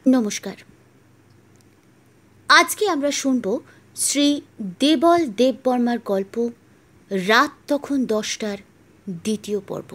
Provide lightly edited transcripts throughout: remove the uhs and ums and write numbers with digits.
নমস্কার। আজকে আমরা শুনব শ্রী দেবল দেববর্মার গল্প রাত তখন 10টার দ্বিতীয় পর্ব।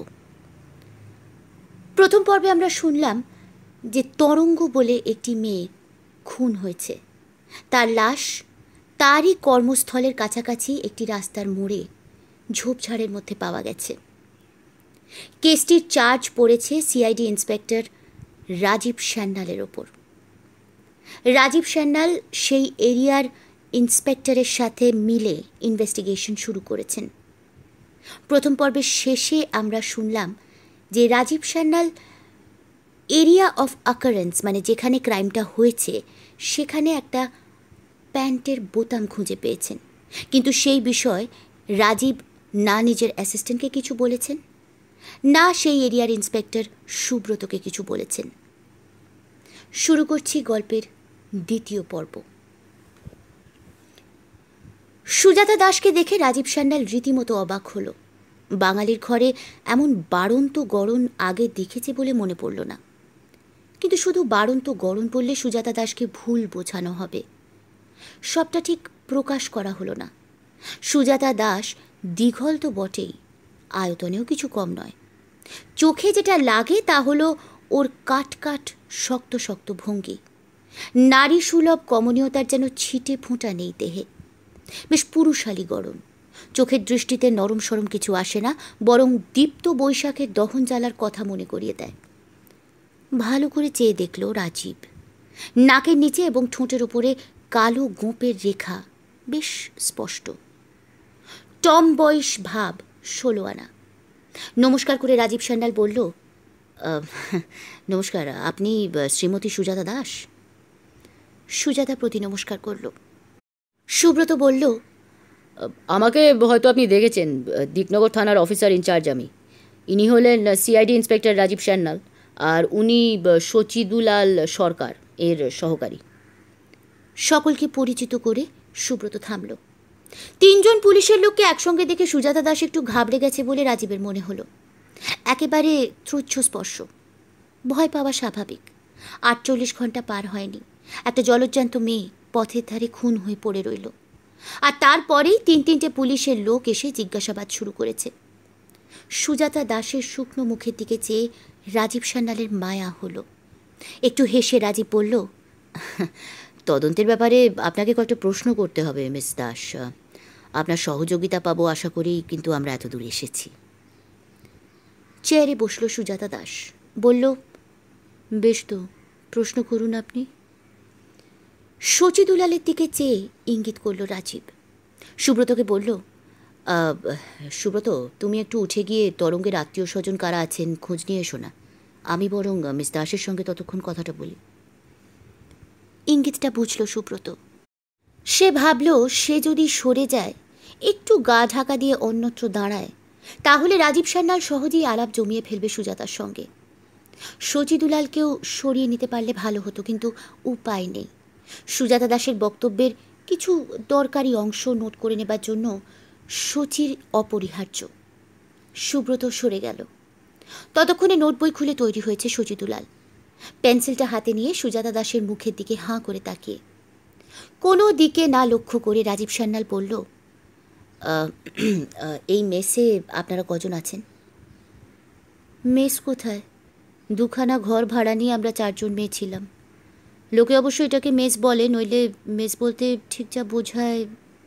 প্রথম পর্বে আমরা শুনলাম যে তরঙ্গ বলে একটি মেয়ে খুন হয়েছে। তার লাশ তারই কর্মস্থলের কাছাকাছি একটি রাস্তার মোড়ে ঝোপঝাড়ের মধ্যে পাওয়া গেছে। কেসটির চার্জ পড়েছে সিআইডি ইন্সপেক্টর রাজীব সান্যালের ওপর। রাজীব সান্যাল সেই এরিয়ার ইন্সপেক্টরের সাথে মিলে ইনভেস্টিগেশন শুরু করেছেন। প্রথম পর্বের শেষে আমরা শুনলাম যে Rajib Sanyal area of occurrence মানে যেখানে ক্রাইমটা হয়েছে সেখানে একটা প্যান্টের বোতাম খুঁজে পেয়েছেন, কিন্তু সেই বিষয় রাজীব না নিজের অ্যাসিস্ট্যান্টকে কিছু বলেছেন, না সেই এরিয়ার ইন্সপেক্টর সুব্রতকে কিছু বলেছেন। শুরু করছি গল্পের দ্বিতীয় পর্ব। সুজাতা দাসকে দেখে রাজীব সান্যাল রীতিমতো অবাক হলো। বাঙালির ঘরে এমন বাড়ন্ত গড়ন আগে দেখেছে বলে মনে পড়ল না, কিন্তু শুধু বাড়ন্ত গড়ন বললে সুজাতা দাসকে ভুল বোঝানো হবে। সবটা ঠিক প্রকাশ করা হলো না। সুজাতা দাস দীঘল তো বটেই, আয়তনেও কিছু কম নয়। চোখে যেটা লাগে তা হলো ওর কাট কাট শক্ত শক্ত ভঙ্গি। নারী সুলভ কমনীয়তার যেন ছিটে ফোঁটা নেই দেহে। বেশ পুরুষালী গড়ন। চোখের দৃষ্টিতে নরম সরম কিছু আসে না, বরং দীপ্ত বৈশাখের দহন জ্বালার কথা মনে করিয়ে দেয়। ভালো করে চেয়ে দেখল রাজীব। নাকের নিচে এবং ঠোঁটের ওপরে কালো গোঁপের রেখা বেশ স্পষ্ট। টম বয়স ভাব 16 আনা। নমস্কার করে রাজীব সান্যাল বলল, নমস্কার, আপনি শ্রীমতী সুজাতা দাস? সুজাতা প্রতি নমস্কার করল। সুব্রত বলল, আমাকে হয়তো আপনি দেখেছেন, দিকনগর থানার অফিসার ইনচার্জ আমি। ইনি হলেন সিআইডি ইন্সপেক্টর রাজীব সান্যাল, আর উনি সচিদুলাল সরকার এর সহকারী। সকলকে পরিচিত করে সুব্রত থামল। 3জন পুলিশের লোককে একসঙ্গে দেখে সুজাতা দাস একটু ঘাবড়ে গেছে বলে রাজীবের মনে হলো। একেবারে তুচ্ছ স্পর্শ। ভয় পাওয়া স্বাভাবিক। 48 ঘন্টা পার হয়নি, একটা জলজ্যান্ত মেয়ে পথের ধারে খুন হয়ে পড়ে রইল, আর তারপরেই 3-3টে পুলিশের লোক এসে জিজ্ঞাসাবাদ শুরু করেছে। সুজাতা দাসের শুকনো মুখের দিকে চেয়ে রাজীব সান্যালের মায়া হলো। একটু হেসে রাজীব বলল, তদন্তের ব্যাপারে আপনাকে কয়েকটা প্রশ্ন করতে হবে মিস দাস। আপনার সহযোগিতা পাবো আশা করি, কিন্তু আমরা এত দূর এসেছি। চেয়ারে বসল সুজাতা দাস। বলল, বেশ তো, প্রশ্ন করুন আপনি। সচিদুলালের দিকে চেয়ে ইঙ্গিত করল রাজীব। সুব্রতকে বলল, সুব্রত, তুমি একটু উঠে গিয়ে তরঙ্গের আত্মীয় স্বজন কারা আছেন খোঁজ নিয়ে এসো না। আমি বরং মিস দাসের সঙ্গে ততক্ষণ কথাটা বলি। ইঙ্গিতটা বুঝল সুব্রত। সে ভাবল, সে যদি সরে যায়, একটু গা ঢাকা দিয়ে অন্যত্র দাঁড়ায়, তাহলে রাজীব সান্যাল সহজেই আলাপ জমিয়ে ফেলবে সুজাতার সঙ্গে। সচিদুলালকেও সরিয়ে নিতে পারলে ভালো হতো, কিন্তু উপায় নেই। সুজাতা দাসের বক্তব্যের কিছু দরকারি অংশ নোট করে নেবার জন্য সচির অপরিহার্য। সুব্রত সরে গেল। ততক্ষণে নোট বই খুলে তৈরি হয়েছে সচিদুলাল। পেন্সিলটা হাতে নিয়ে সুজাতা দাসের মুখের দিকে হাঁ করে তাকিয়ে। কোনো দিকে না লক্ষ্য করে রাজীব সান্যাল বলল, এই মেসে আপনারা কজন আছেন? মেস কোথায়? 2খানা ঘর ভাড়া নিয়ে আমরা 4জন মেয়ে ছিলাম। লোকে অবশ্য এটাকে মেস বলে, নইলে মেস বলতে ঠিক যা বোঝায়।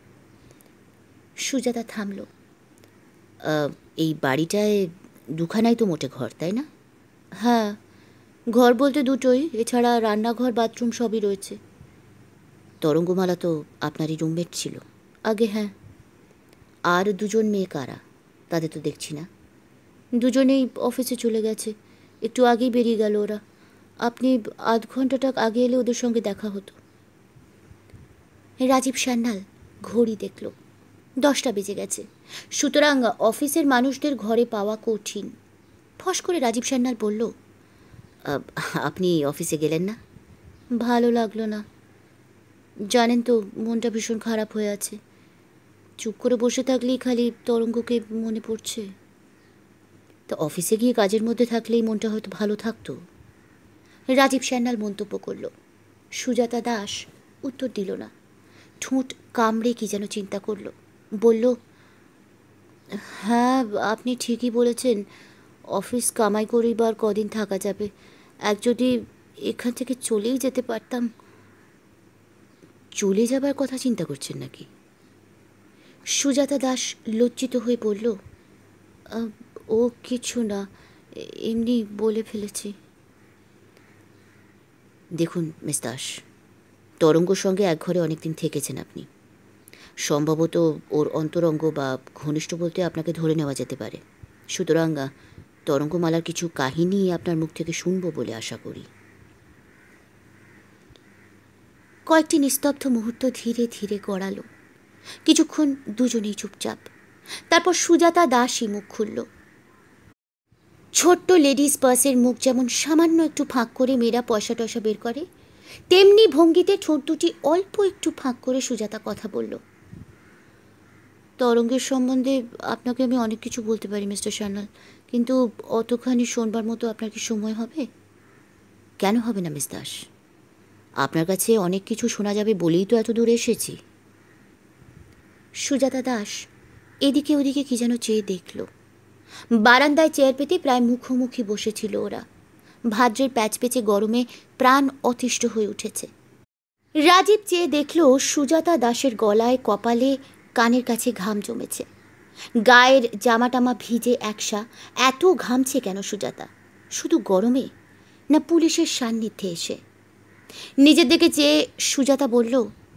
সুজাতা থামল। এই বাড়িটায় 2খানাই তো মোটে ঘর, তাই না? হ্যাঁ, ঘর বলতে 2টোই, এছাড়া রান্নাঘর বাথরুম সবই রয়েছে। তরঙ্গমালা তো আপনারই রুমমেট ছিল? আগে হ্যাঁ। আর 2জন মেয়ে কারা? তাদের তো দেখছি না। 2জনেই অফিসে চলে গেছে, একটু আগেই বেরিয়ে গেল ওরা। আপনি আধ ঘন্টাটা আগে এলে ওদের সঙ্গে দেখা হতো। রাজীব সান্যাল ঘড়ি দেখল, 10টা বেজে গেছে। সুতরাং অফিসের মানুষদের ঘরে পাওয়া কঠিন। ফস করে রাজীব সান্যাল বলল, আপনি অফিসে গেলেন না? ভালো লাগলো না, জানেন তো, মনটা ভীষণ খারাপ হয়ে আছে। চুপ করে বসে থাকলেই খালি তরঙ্গকে মনে পড়ছে। তো অফিসে গিয়ে কাজের মধ্যে থাকলেই মনটা হয়তো ভালো থাকতো। রাজীব সান্যাল মন্তব্য করল। সুজাতা দাস উত্তর দিল না। ঠোঁট কামড়ে কি যেন চিন্তা করল। বলল, হ্যাঁ, আপনি ঠিকই বলেছেন। অফিস কামাই করিবার কদিন থাকা যাবে। এক যদি এখান থেকে চলেই যেতে পারতাম। চলে যাবার কথা চিন্তা করছেন নাকি? সুজাতা দাস লজ্জিত হয়ে বলল, ও কিছু না, এমনি বলে ফেলেছি। দেখুন মিস দাস, তরঙ্গর সঙ্গে এক ঘরে অনেকদিন থেকেছেন আপনি। সম্ভবত ওর অন্তরঙ্গ বা ঘনিষ্ঠ বলতে আপনাকে ধরে নেওয়া যেতে পারে। সুতরাং তরঙ্গমালার কিছু কাহিনী আপনার মুখ থেকে শুনবো বলে আশা করি। কয়েকটি নিস্তব্ধ মুহূর্ত ধীরে ধীরে গড়ালো। কিছুক্ষণ দুজনেই চুপচাপ। তারপর সুজাতা দাসই মুখ খুলল। ছোট্ট লেডিস পার্সের মুখ যেমন সামান্য একটু ফাঁক করে মেয়েরা পয়সা টয়সা বের করে, তেমনি ভঙ্গিতে ঠোঁট দুটি অল্প একটু ফাঁক করে সুজাতা কথা বলল। তরঙ্গের সম্বন্ধে আপনাকে আমি অনেক কিছু বলতে পারি মিস্টার সান্যাল, কিন্তু অতখানি শোনবার মতো আপনার কি সময় হবে? কেন হবে না মিস দাস? আপনার কাছে অনেক কিছু শোনা যাবে বলেই তো এত দূরে এসেছি। সুজাতা দাস এদিকে ওদিকে কি যেন চেয়ে দেখল। বারান্দায় চেয়ার পেতে প্রায় মুখোমুখি বসেছিল ওরা। ভাদ্রের প্যাচপেচে গরমে প্রাণ অতিষ্ঠ হয়ে উঠেছে। রাজীব চেয়ে দেখল সুজাতা দাসের গলায়, কপালে, কানের কাছে ঘাম জমেছে। গায়ের জামাটামা ভিজে একসা। এত ঘামছে কেন সুজাতা? শুধু গরমে না পুলিশের সান্নিধ্যে এসে? নিজের দিকে চেয়ে সুজাতা বলল,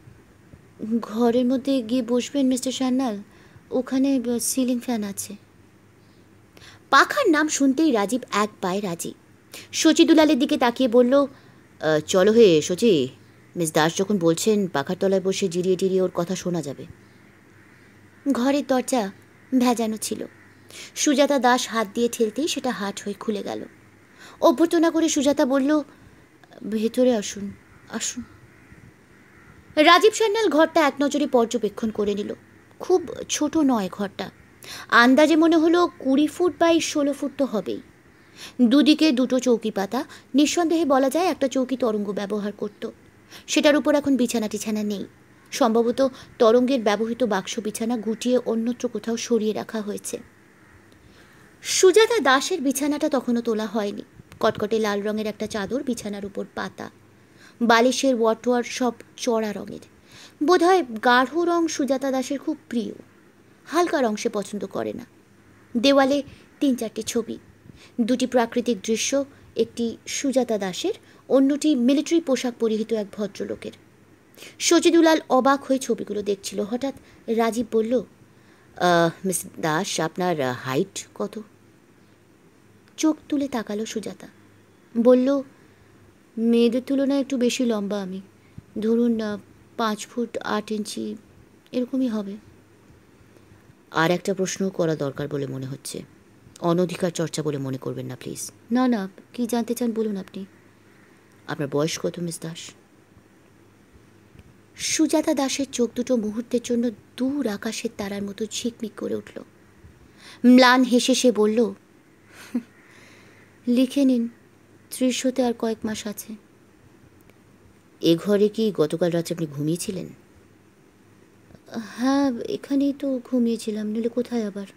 ঘরের মধ্যে গিয়ে বসবেন মিস্টার সান্যাল, ওখানে সিলিং ফ্যান আছে। পাখার নাম শুনতেই রাজীব এক পায়ে রাজি। শচী দুলালের দিকে তাকিয়ে বলল, চলো হে শচী, মিস দাস যখন বলছেন পাখার তলায় বসে জিরিয়ে জিরিয়ে ওর কথা শোনা যাবে। ঘরের দরজা ভেজানো ছিল। সুজাতা দাস হাত দিয়ে ঠেলতেই সেটা হাট হয়ে খুলে গেল। অভ্যর্থনা করে সুজাতা বলল, ভেতরে আসুন, আসুন। রাজীব সান্যাল ঘরটা এক নজরে পর্যবেক্ষণ করে নিল। খুব ছোট নয় ঘরটা। আন্দাজে মনে হলো 20 ফুট বাই 16 ফুট তো হবেই। দুদিকে দুটো চৌকি পাতা। নিঃসন্দেহে বলা যায় একটা চৌকি তরঙ্গ ব্যবহার করত। সেটার উপর এখন বিছানা টিছানা নেই। সম্ভবত তরঙ্গের ব্যবহৃত বাক্স বিছানা গুটিয়ে অন্যত্র কোথাও সরিয়ে রাখা হয়েছে। সুজাতা দাসের বিছানাটা তখনও তোলা হয়নি। কটকটে লাল রঙের একটা চাদর বিছানার উপর পাতা। বালিশের ওয়াটওয়ার সব চড়া রঙের। বোধহয় গাঢ় রং সুজাতা দাসের খুব প্রিয়। হালকা রং সে পছন্দ করে না। দেওয়ালে 3-4টি ছবি। দুটি প্রাকৃতিক দৃশ্য, একটি সুজাতা দাসের, অন্যটি মিলিটারি পোশাক পরিহিত এক ভদ্রলোকের। শচী দুলাল অবাক হয়ে ছবিগুলো দেখছিল। হঠাৎ রাজীব বলল, মিস দাস, আপনার হাইট কত? চোখ তুলে তাকালো সুজাতা। বলল, মেয়েদের তুলনায় একটু বেশি লম্বা আমি। ধরুন 5 ফুট 8 ইঞ্চি এরকমই হবে। আর একটা প্রশ্ন করা দরকার বলে মনে হচ্ছে। অনধিকার চর্চা বলে মনে করবেন না প্লিজ। না না, কি জানতে চান বলুন আপনি। আপনার বয়স কত মিস দাস? সুজাতা দাসের চোখ দুটো মুহূর্তের জন্য দূর আকাশের তারার মতো ঝিকমিক করে উঠল। ম্লান হেসে সে বলল, লিখে নিন, 30 হতে আর কয়েক মাস আছে। এ ঘরে কি গতকাল রাতে আপনি ঘুমিয়েছিলেন? হ্যাঁ, এখানেই তো ঘুমিয়েছিলাম, নইলে কোথায় আবার।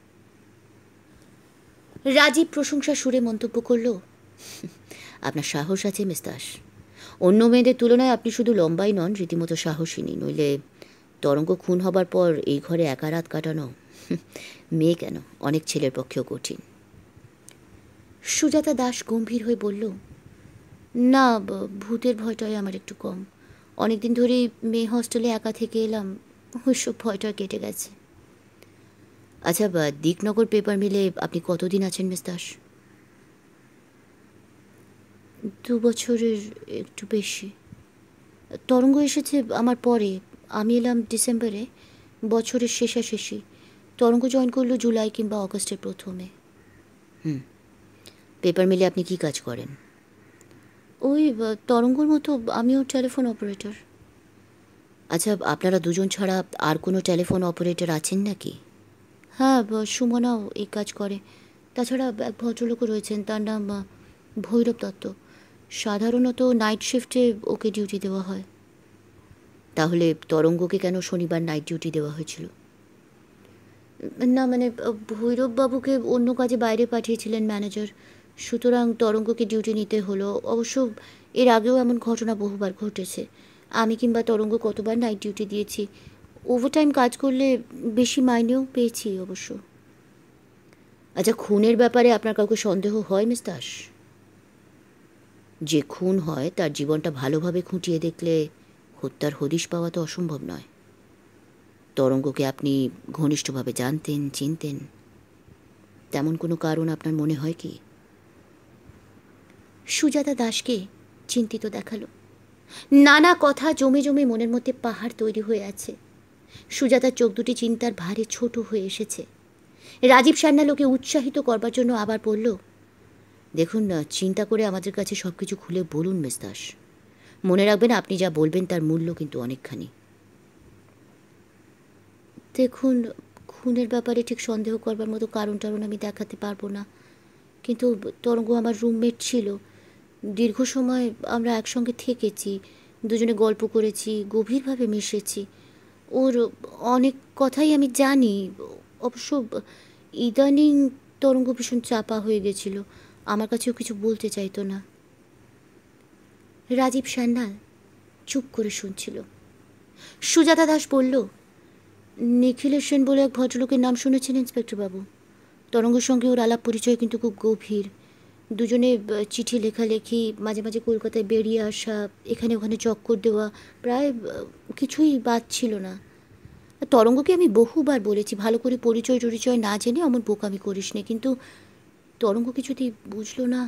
রাজীব প্রশংসা সুরে মন্তব্য করল, আপনার সাহস আছে মিস দাস। অন্য মেয়েদের তুলনায় আপনি শুধু লম্বাই নন, রীতিমতো সাহসিনী। নইলে তরঙ্গ খুন হবার পর এই ঘরে একা রাত কাটানো, মেয়ে কেন, অনেক ছেলের পক্ষেও কঠিন। সুজাতা দাস গম্ভীর হয়ে বলল, না, ভূতের ভয়টাই আমার একটু কম। অনেকদিন ধরেই মেয়ে হস্টেলে একা থেকে এলাম, ওইসব ভয়টা কেটে গেছে। আচ্ছা, দিকনগর পেপার মিলে আপনি কতদিন আছেন মিস দাস? 2 বছরের একটু বেশি। তরঙ্গ এসেছে আমার পরে। আমি এলাম ডিসেম্বরে, বছরের শেষাশেষি। তরঙ্গ জয়েন করলো জুলাই কিংবা অগস্টের প্রথমে। পেপার মিলে আপনি কি কাজ করেন? ওই তরঙ্গর মতো আমিও টেলিফোন অপারেটর। আচ্ছা, আপনারা দুজন ছাড়া আর কোনো টেলিফোন অপারেটর আছেন নাকি? হ্যাঁ, সুমনাও এই কাজ করে। তাছাড়া এক ভদ্রলোকও রয়েছেন, তার নাম ভৈরব দত্ত। সাধারণত নাইট শিফটে ওকে ডিউটি দেওয়া হয়। তাহলে তরঙ্গকে কেন শনিবার নাইট ডিউটি দেওয়া হয়েছিল? না মানে ভৈরববাবুকে অন্য কাজে বাইরে পাঠিয়েছিলেন ম্যানেজার, সুতরাং তরঙ্গকে ডিউটি নিতে হলো। অবশ্য এর আগেও এমন ঘটনা বহুবার ঘটেছে। আমি কিংবা তরঙ্গ কতবার নাইট ডিউটি দিয়েছি। ওভারটাইম কাজ করলে বেশি মাইনেও পেয়েছি অবশ্য। আচ্ছা, খুনের ব্যাপারে আপনার কাউকে সন্দেহ হয় মিস দাস? যে খুন হয় তার জীবনটা ভালোভাবে খুঁটিয়ে দেখলে হত্যার হদিশ পাওয়া তো অসম্ভব নয়। তরঙ্গকে আপনি ঘনিষ্ঠভাবে জানতেন, চিনতেন, তেমন কোনো কারণ আপনার মনে হয় কি? সুজাতা দাসকে চিন্তিত দেখালো। নানা কথা জমে জমে মনের মধ্যে পাহাড় তৈরি হয়ে আছে। সুজাতার চোখ দুটি চিন্তার ভারে ছোট হয়ে এসেছে। রাজীব সান্যাল ওকে উৎসাহিত করবার জন্য আবার বলল, দেখুন না, চিন্তা করে আমাদের কাছে সব কিছু খুলে বলুন মিস দাস। মনে রাখবেন, আপনি যা বলবেন তার মূল্য কিন্তু অনেকখানি। দেখুন, খুনের ব্যাপারে ঠিক সন্দেহ করবার মতো কারণ টারণ আমি দেখাতে পারবো না, কিন্তু তরঙ্গ আমার রুমমেট ছিল। দীর্ঘ সময় আমরা একসঙ্গে থেকেছি, দুজনে গল্প করেছি, গভীরভাবে মিশেছি। ওর অনেক কথাই আমি জানি। অবশ্য ইদানিং তরঙ্গ ভীষণ চাপা হয়ে গেছিল, আমার কাছেও কিছু বলতে চাইতো না। রাজীব সান্যাল চুপ করে শুনছিল। সুজাতা দাস বলল, নিখিলেশ সেন বলে এক ভদ্রলোকের নাম শুনেছেন ইন্সপেক্টর বাবু? তরঙ্গের সঙ্গে ওর আলাপ পরিচয় কিন্তু খুব গভীর। দুজনে চিঠি লেখালেখি, মাঝে মাঝে কলকাতায় বেরিয়ে আসা, এখানে ওখানে চক্কর দেওয়া, প্রায় কিছুই বাদ ছিল না। তরঙ্গকে আমি বহুবার বলেছি, ভালো করে পরিচয় টরিচয় না জেনে অমন বোকামি করিস নে, কিন্তু তরঙ্গ কিছুতেই বুঝলো না।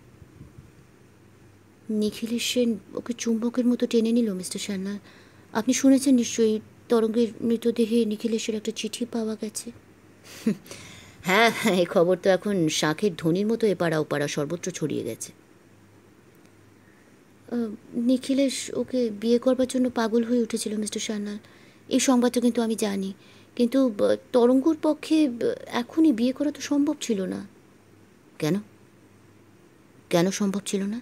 নিখিলেশ সেন ওকে চুম্বকের মতো টেনে নিল মিস্টার সান্যাল। আপনি শুনেছেন নিশ্চয়ই, তরঙ্গের মৃতদেহে নিখিলেশের একটা চিঠি পাওয়া গেছে। হ্যাঁ, এই খবর তো এখন শাঁখের ধ্বনির মতো এপাড়া ওপাড়া সর্বত্র ছড়িয়ে গেছে। নিখিলেশ ওকে বিয়ে করবার জন্য পাগল হয়ে উঠেছিল মিস্টার সান্যাল। এই সংবাদটা কিন্তু আমি জানি, কিন্তু তরঙ্গর পক্ষে এখনই বিয়ে করা তো সম্ভব ছিল না। কেন? কেন সম্ভব ছিল না?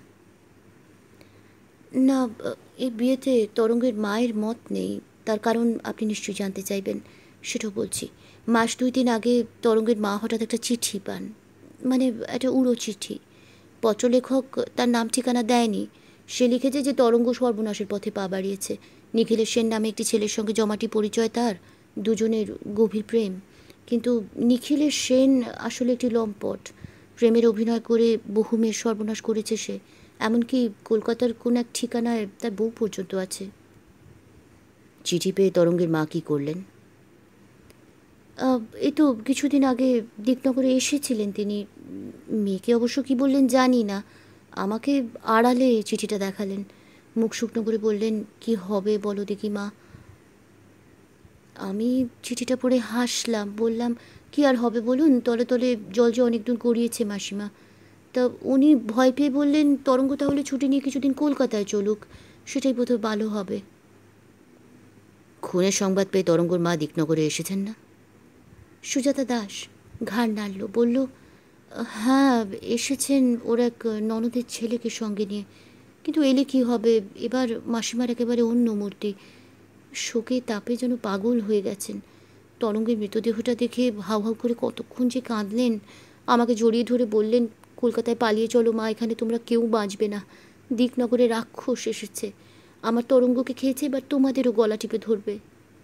না, এই বিয়েতে তরঙ্গের মায়ের মত নেই। তার কারণ আপনি নিশ্চয়ই জানতে চাইবেন, সেটাও বলছি। মাস 2-3 আগে তরঙ্গের মা হঠাৎ একটা চিঠি পান, মানে একটা উড়ো চিঠি। পত্রলেখক তার নাম ঠিকানা দেয়নি। সে লিখেছে যে তরঙ্গ সর্বনাশের পথে পা বাড়িয়েছে। নিখিলেশ সেন নামে একটি ছেলের সঙ্গে জমাটি পরিচয় তার, দুজনের গভীর প্রেম। কিন্তু নিখিলেশ সেন আসলে একটি লম্পট। প্রেমের অভিনয় করে বহু মেয়ের সর্বনাশ করেছে সে। এমনকি কলকাতার কোন এক ঠিকানায় তার বউ পর্যন্ত আছে। চিঠি পেয়ে তরঙ্গের মা কী করলেন? এই তো কিছুদিন আগে দিকনগরে এসেছিলেন তিনি। মেয়েকে অবশ্য কী বললেন জানি না, আমাকে আড়ালে চিঠিটা দেখালেন। মুখ শুকনো করে বললেন, কি হবে বলো দেখি মা। আমি চিঠিটা পড়ে হাসলাম, বললাম, কি আর হবে বলুন, তলে তলে জল যে অনেক দূর গড়িয়েছে মাসিমা। তা উনি ভয় পেয়ে বললেন, তরঙ্গ তাহলে ছুটি নিয়ে কিছুদিন কলকাতায় চলুক, সেটাই বোধহয় ভালো হবে। খুনের সংবাদ পেয়ে তরঙ্গর মা দিকনগরে এসেছেন না? সুজাতা দাস ঘাড় নাড়ল, বলল, হ্যাঁ এসেছেন ওর এক ননদের ছেলেকে সঙ্গে নিয়ে। কিন্তু এলে কি হবে, এবার মাসিমার একেবারে অন্য মূর্তি। শোকে তাপে যেন পাগল হয়ে গেছেন। তরঙ্গের মৃতদেহটা দেখে হাউ হাউ করে কতক্ষণ যে কাঁদলেন। আমাকে জড়িয়ে ধরে বললেন, কলকাতায় পালিয়ে চলো মা, এখানে তোমরা কেউ বাঁচবে না। দিকনগরে রাক্ষস এসেছে, আমার তরঙ্গকে খেয়েছে, এবার তোমাদেরও গলা টিপে ধরবে।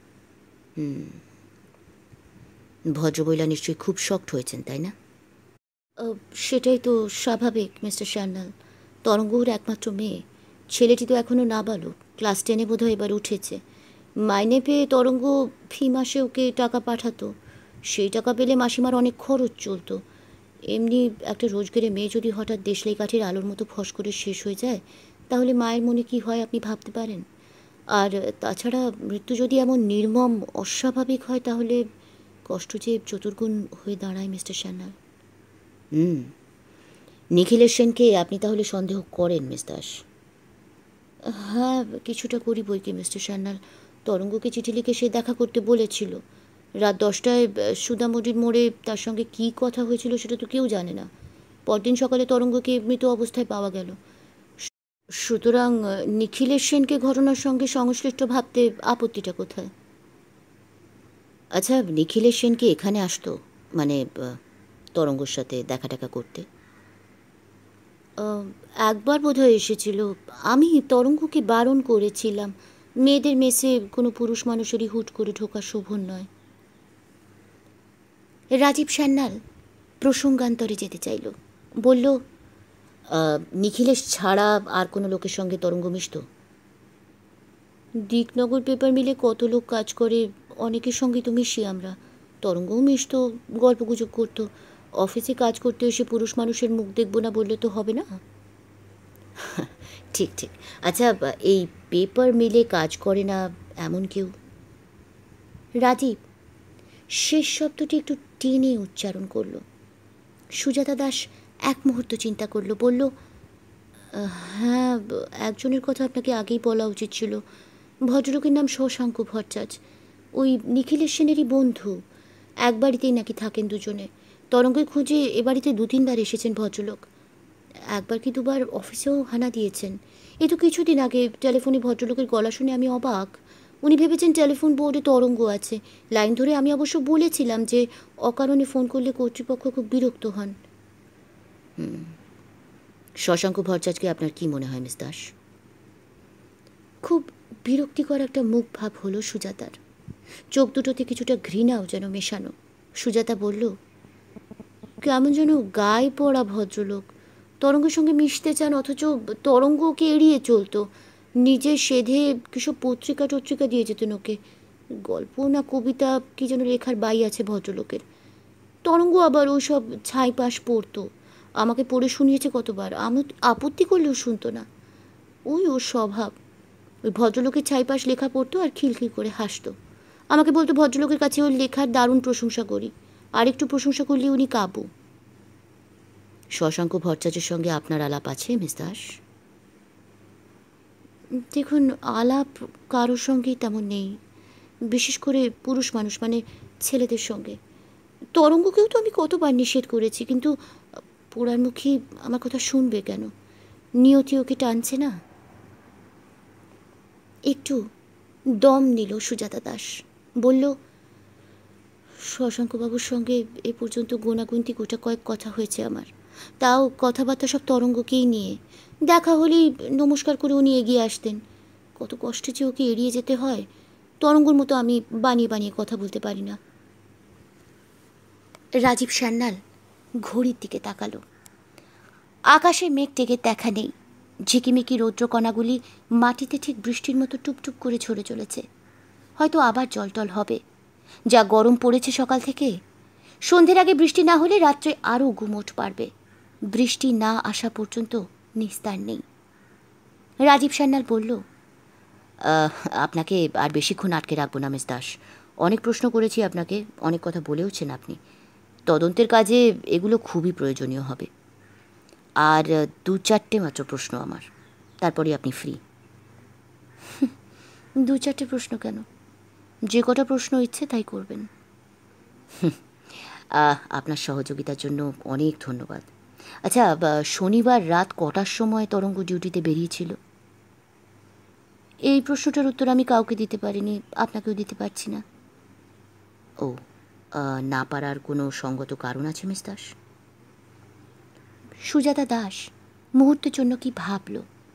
ভদ্রমহিলা নিশ্চয়ই খুব শক্ট হয়েছেন, তাই না? সেটাই তো স্বাভাবিক মিস্টার সান্যাল। তরঙ্গ ওর একমাত্র মেয়ে। ছেলেটি তো এখনও নাবালক, ক্লাস 10-এ বোধহয় এবার উঠেছে। মাইনে পেয়ে তরঙ্গ ফি মাসে ওকে টাকা পাঠাতো। সেই টাকা পেলে মাসিমার অনেক খরচ চলতো। এমনি একটা রোজগারে মেয়ে যদি হঠাৎ দেশলাই কাঠির আলোর মতো ফস করে শেষ হয়ে যায়, তাহলে মায়ের মনে কি হয় আপনি ভাবতে পারেন? আর তাছাড়া মৃত্যু যদি এমন নির্মম অস্বাভাবিক হয়, তাহলে কষ্ট যে চতুর্গুণ হয়ে দাঁড়ায় মিস্টার সান্যাল। নিখিলেশ সেনকে আপনি তাহলে সন্দেহ করেন মিস দাস? হ্যাঁ, কিছুটা করি বই কি মিস্টার সান্যাল। তরঙ্গকে চিঠি লিখে সে দেখা করতে বলেছিল। রাত 10টায় সুদামুড়ির মোড়ে তার সঙ্গে কী কথা হয়েছিল সেটা তো কেউ জানে না। পরদিন সকালে তরঙ্গকে মৃত অবস্থায় পাওয়া গেল। সুতরাং নিখিলেশ সেনকে ঘটনার সঙ্গে সংশ্লিষ্ট ভাবতে আপত্তিটা কোথায়? আচ্ছা, নিখিলেশ সেন কি এখানে আসতো, মানে তরঙ্গর সাথে দেখা টাকা করতে? একবার বোধহয় এসেছিল। আমি তরঙ্গকে বারণ করেছিলাম, মেয়েদের মেসে কোনো পুরুষ মানুষেরই হুট করে ঢোকা শোভন নয়। রাজীব সান্যাল প্রসঙ্গান্তরে যেতে চাইল, বলল, নিখিলেশ ছাড়া আর কোনো লোকের সঙ্গে তরঙ্গ মিশতো? দিকনগর পেপার মিলে কত লোক কাজ করে, অনেকের সঙ্গে তো মিশি আমরা। তরঙ্গও মিশতো, গল্পগুজব করতো। অফিসে কাজ করতে এসে পুরুষ মানুষের মুখ দেখব না বললে তো হবে না। ঠিক ঠিক। আচ্ছা, এই পেপার মিলে কাজ করে না এমন কেউ? রাজীব শেষ শব্দটি একটু টেনে উচ্চারণ করল। সুজাতা দাস এক মুহূর্ত চিন্তা করল, বলল, হ্যাঁ, একজনের কথা আপনাকে আগেই বলা উচিত ছিল। ভদ্রলোকের নাম শশাঙ্ক ভট্টাচার্য, ওই নিখিলেশ সেনেরই বন্ধু। এক বাড়িতেই নাকি থাকেন দুজনে। তরঙ্গের খোঁজে এ বাড়িতে 2-3 বার এসেছেন ভদ্রলোক। একবার কি দুবার অফিসেও হানা দিয়েছেন। এ তো কিছুদিন আগে। টেলিফোনে ভদ্রলোকের গলা শুনে আমি অবাক। উনি ভেবেছেন টেলিফোন বোর্ডে তরঙ্গ আছে। লাইন ধরে আমি অবশ্য বলেছিলাম যে অকারণে ফোন করলে কর্তৃপক্ষ খুব বিরক্ত হন। শশাঙ্ক ভট্টাচার্যকে আপনার কি মনে হয় মিস দাস? খুব বিরক্তিকর একটা মুখ ভাব হলো সুজাতার। চোখ দুটোতে কিছুটা ঘৃণাও যেন মেশানো। সুজাতা বলল, কেমন যেন গায়ে পড়া ভদ্রলোক। তরঙ্গের সঙ্গে মিশতে চান, অথচ তরঙ্গ ওকে এড়িয়ে চলতো। নিজে সেধে কিসব পত্রিকা টত্রিকা দিয়ে যেতেন ওকে। গল্প না কবিতা কি যেন লেখার বাই আছে ভদ্রলোকের। তরঙ্গ আবার ওই সব ছাইপাশ পড়তো। আমাকে পড়ে শুনিয়েছে কতবার। আমি আপত্তি করলেও শুনতো না। ওই ওর স্বভাব। ওই ভদ্রলোকের ছাইপাশ লেখা পড়তো আর খিলখিল করে হাসতো। আমাকে বলতো ভদ্রলোকের কাছে ওর লেখার দারুণ প্রশংসা করি, আর একটু প্রশংসা করলে উনি কাবু। শশাঙ্ক ভট্টাচার্যের সঙ্গে আপনার আলাপ আছে মিস দাস? দেখুন, আলাপ কারোর সঙ্গেই তেমন নেই, বিশেষ করে পুরুষ মানুষ মানে ছেলেদের সঙ্গে। তরঙ্গকেও তো আমি কতবার নিষেধ করেছি, কিন্তু পোড়ারমুখী আমার কথা শুনবে কেন? নিয়তি ওকে টানছে না। একটু দম নিল সুজাতা দাস, বলল, শশাঙ্কবাবুর সঙ্গে এ পর্যন্ত গোনাগুনতি গোটা কয়েক কথা হয়েছে আমার। তাও কথাবার্তা সব তরঙ্গকেই নিয়ে। দেখা হলেই নমস্কার করে উনি এগিয়ে আসতেন। কত কষ্টে যে ওকে এড়িয়ে যেতে হয়। তরঙ্গর মতো আমি বানিয়ে বানিয়ে কথা বলতে পারি না। রাজীব সান্যাল ঘড়ির দিকে তাকালো। আকাশে মেঘ টেকে দেখা নেই। ঝিকিমিকি রৌদ্রকণাগুলি মাটিতে ঠিক বৃষ্টির মতো টুপটুপ করে ঝরে চলেছে। হয়তো আবার জলটল হবে। যা গরম পড়েছে সকাল থেকে। সন্ধ্যের আগে বৃষ্টি না হলে রাত্রে আরও গুমোট পারবে। বৃষ্টি না আসা পর্যন্ত নিস্তার নেই। রাজীব সান্যাল বলল, আপনাকে আর বেশিক্ষণ আটকে রাখবো না মিস দাস। অনেক প্রশ্ন করেছি আপনাকে, অনেক কথা বলেওছেন আপনি। তদন্তের কাজে এগুলো খুবই প্রয়োজনীয় হবে। আর 2-4টে মাত্র প্রশ্ন আমার, তারপরে আপনি ফ্রি। 2-4টে প্রশ্ন কেন? যে কটা প্রশ্ন ইচ্ছে তাই করবেন। আপনার সহযোগিতার জন্য অনেক ধন্যবাদ। আচ্ছা, শনিবার রাত কটার সময় তরঙ্গ ডিউটিতে বেরিয়েছিল? এই প্রশ্নটার উত্তর আমি কাউকে দিতে পারিনি, আপনাকেও দিতে পারছি না। ও, না পারার কোনো সঙ্গত কারণ আছে মিস দাস? সুজাতা দাস মুহূর্তের জন্য কি ভাবল।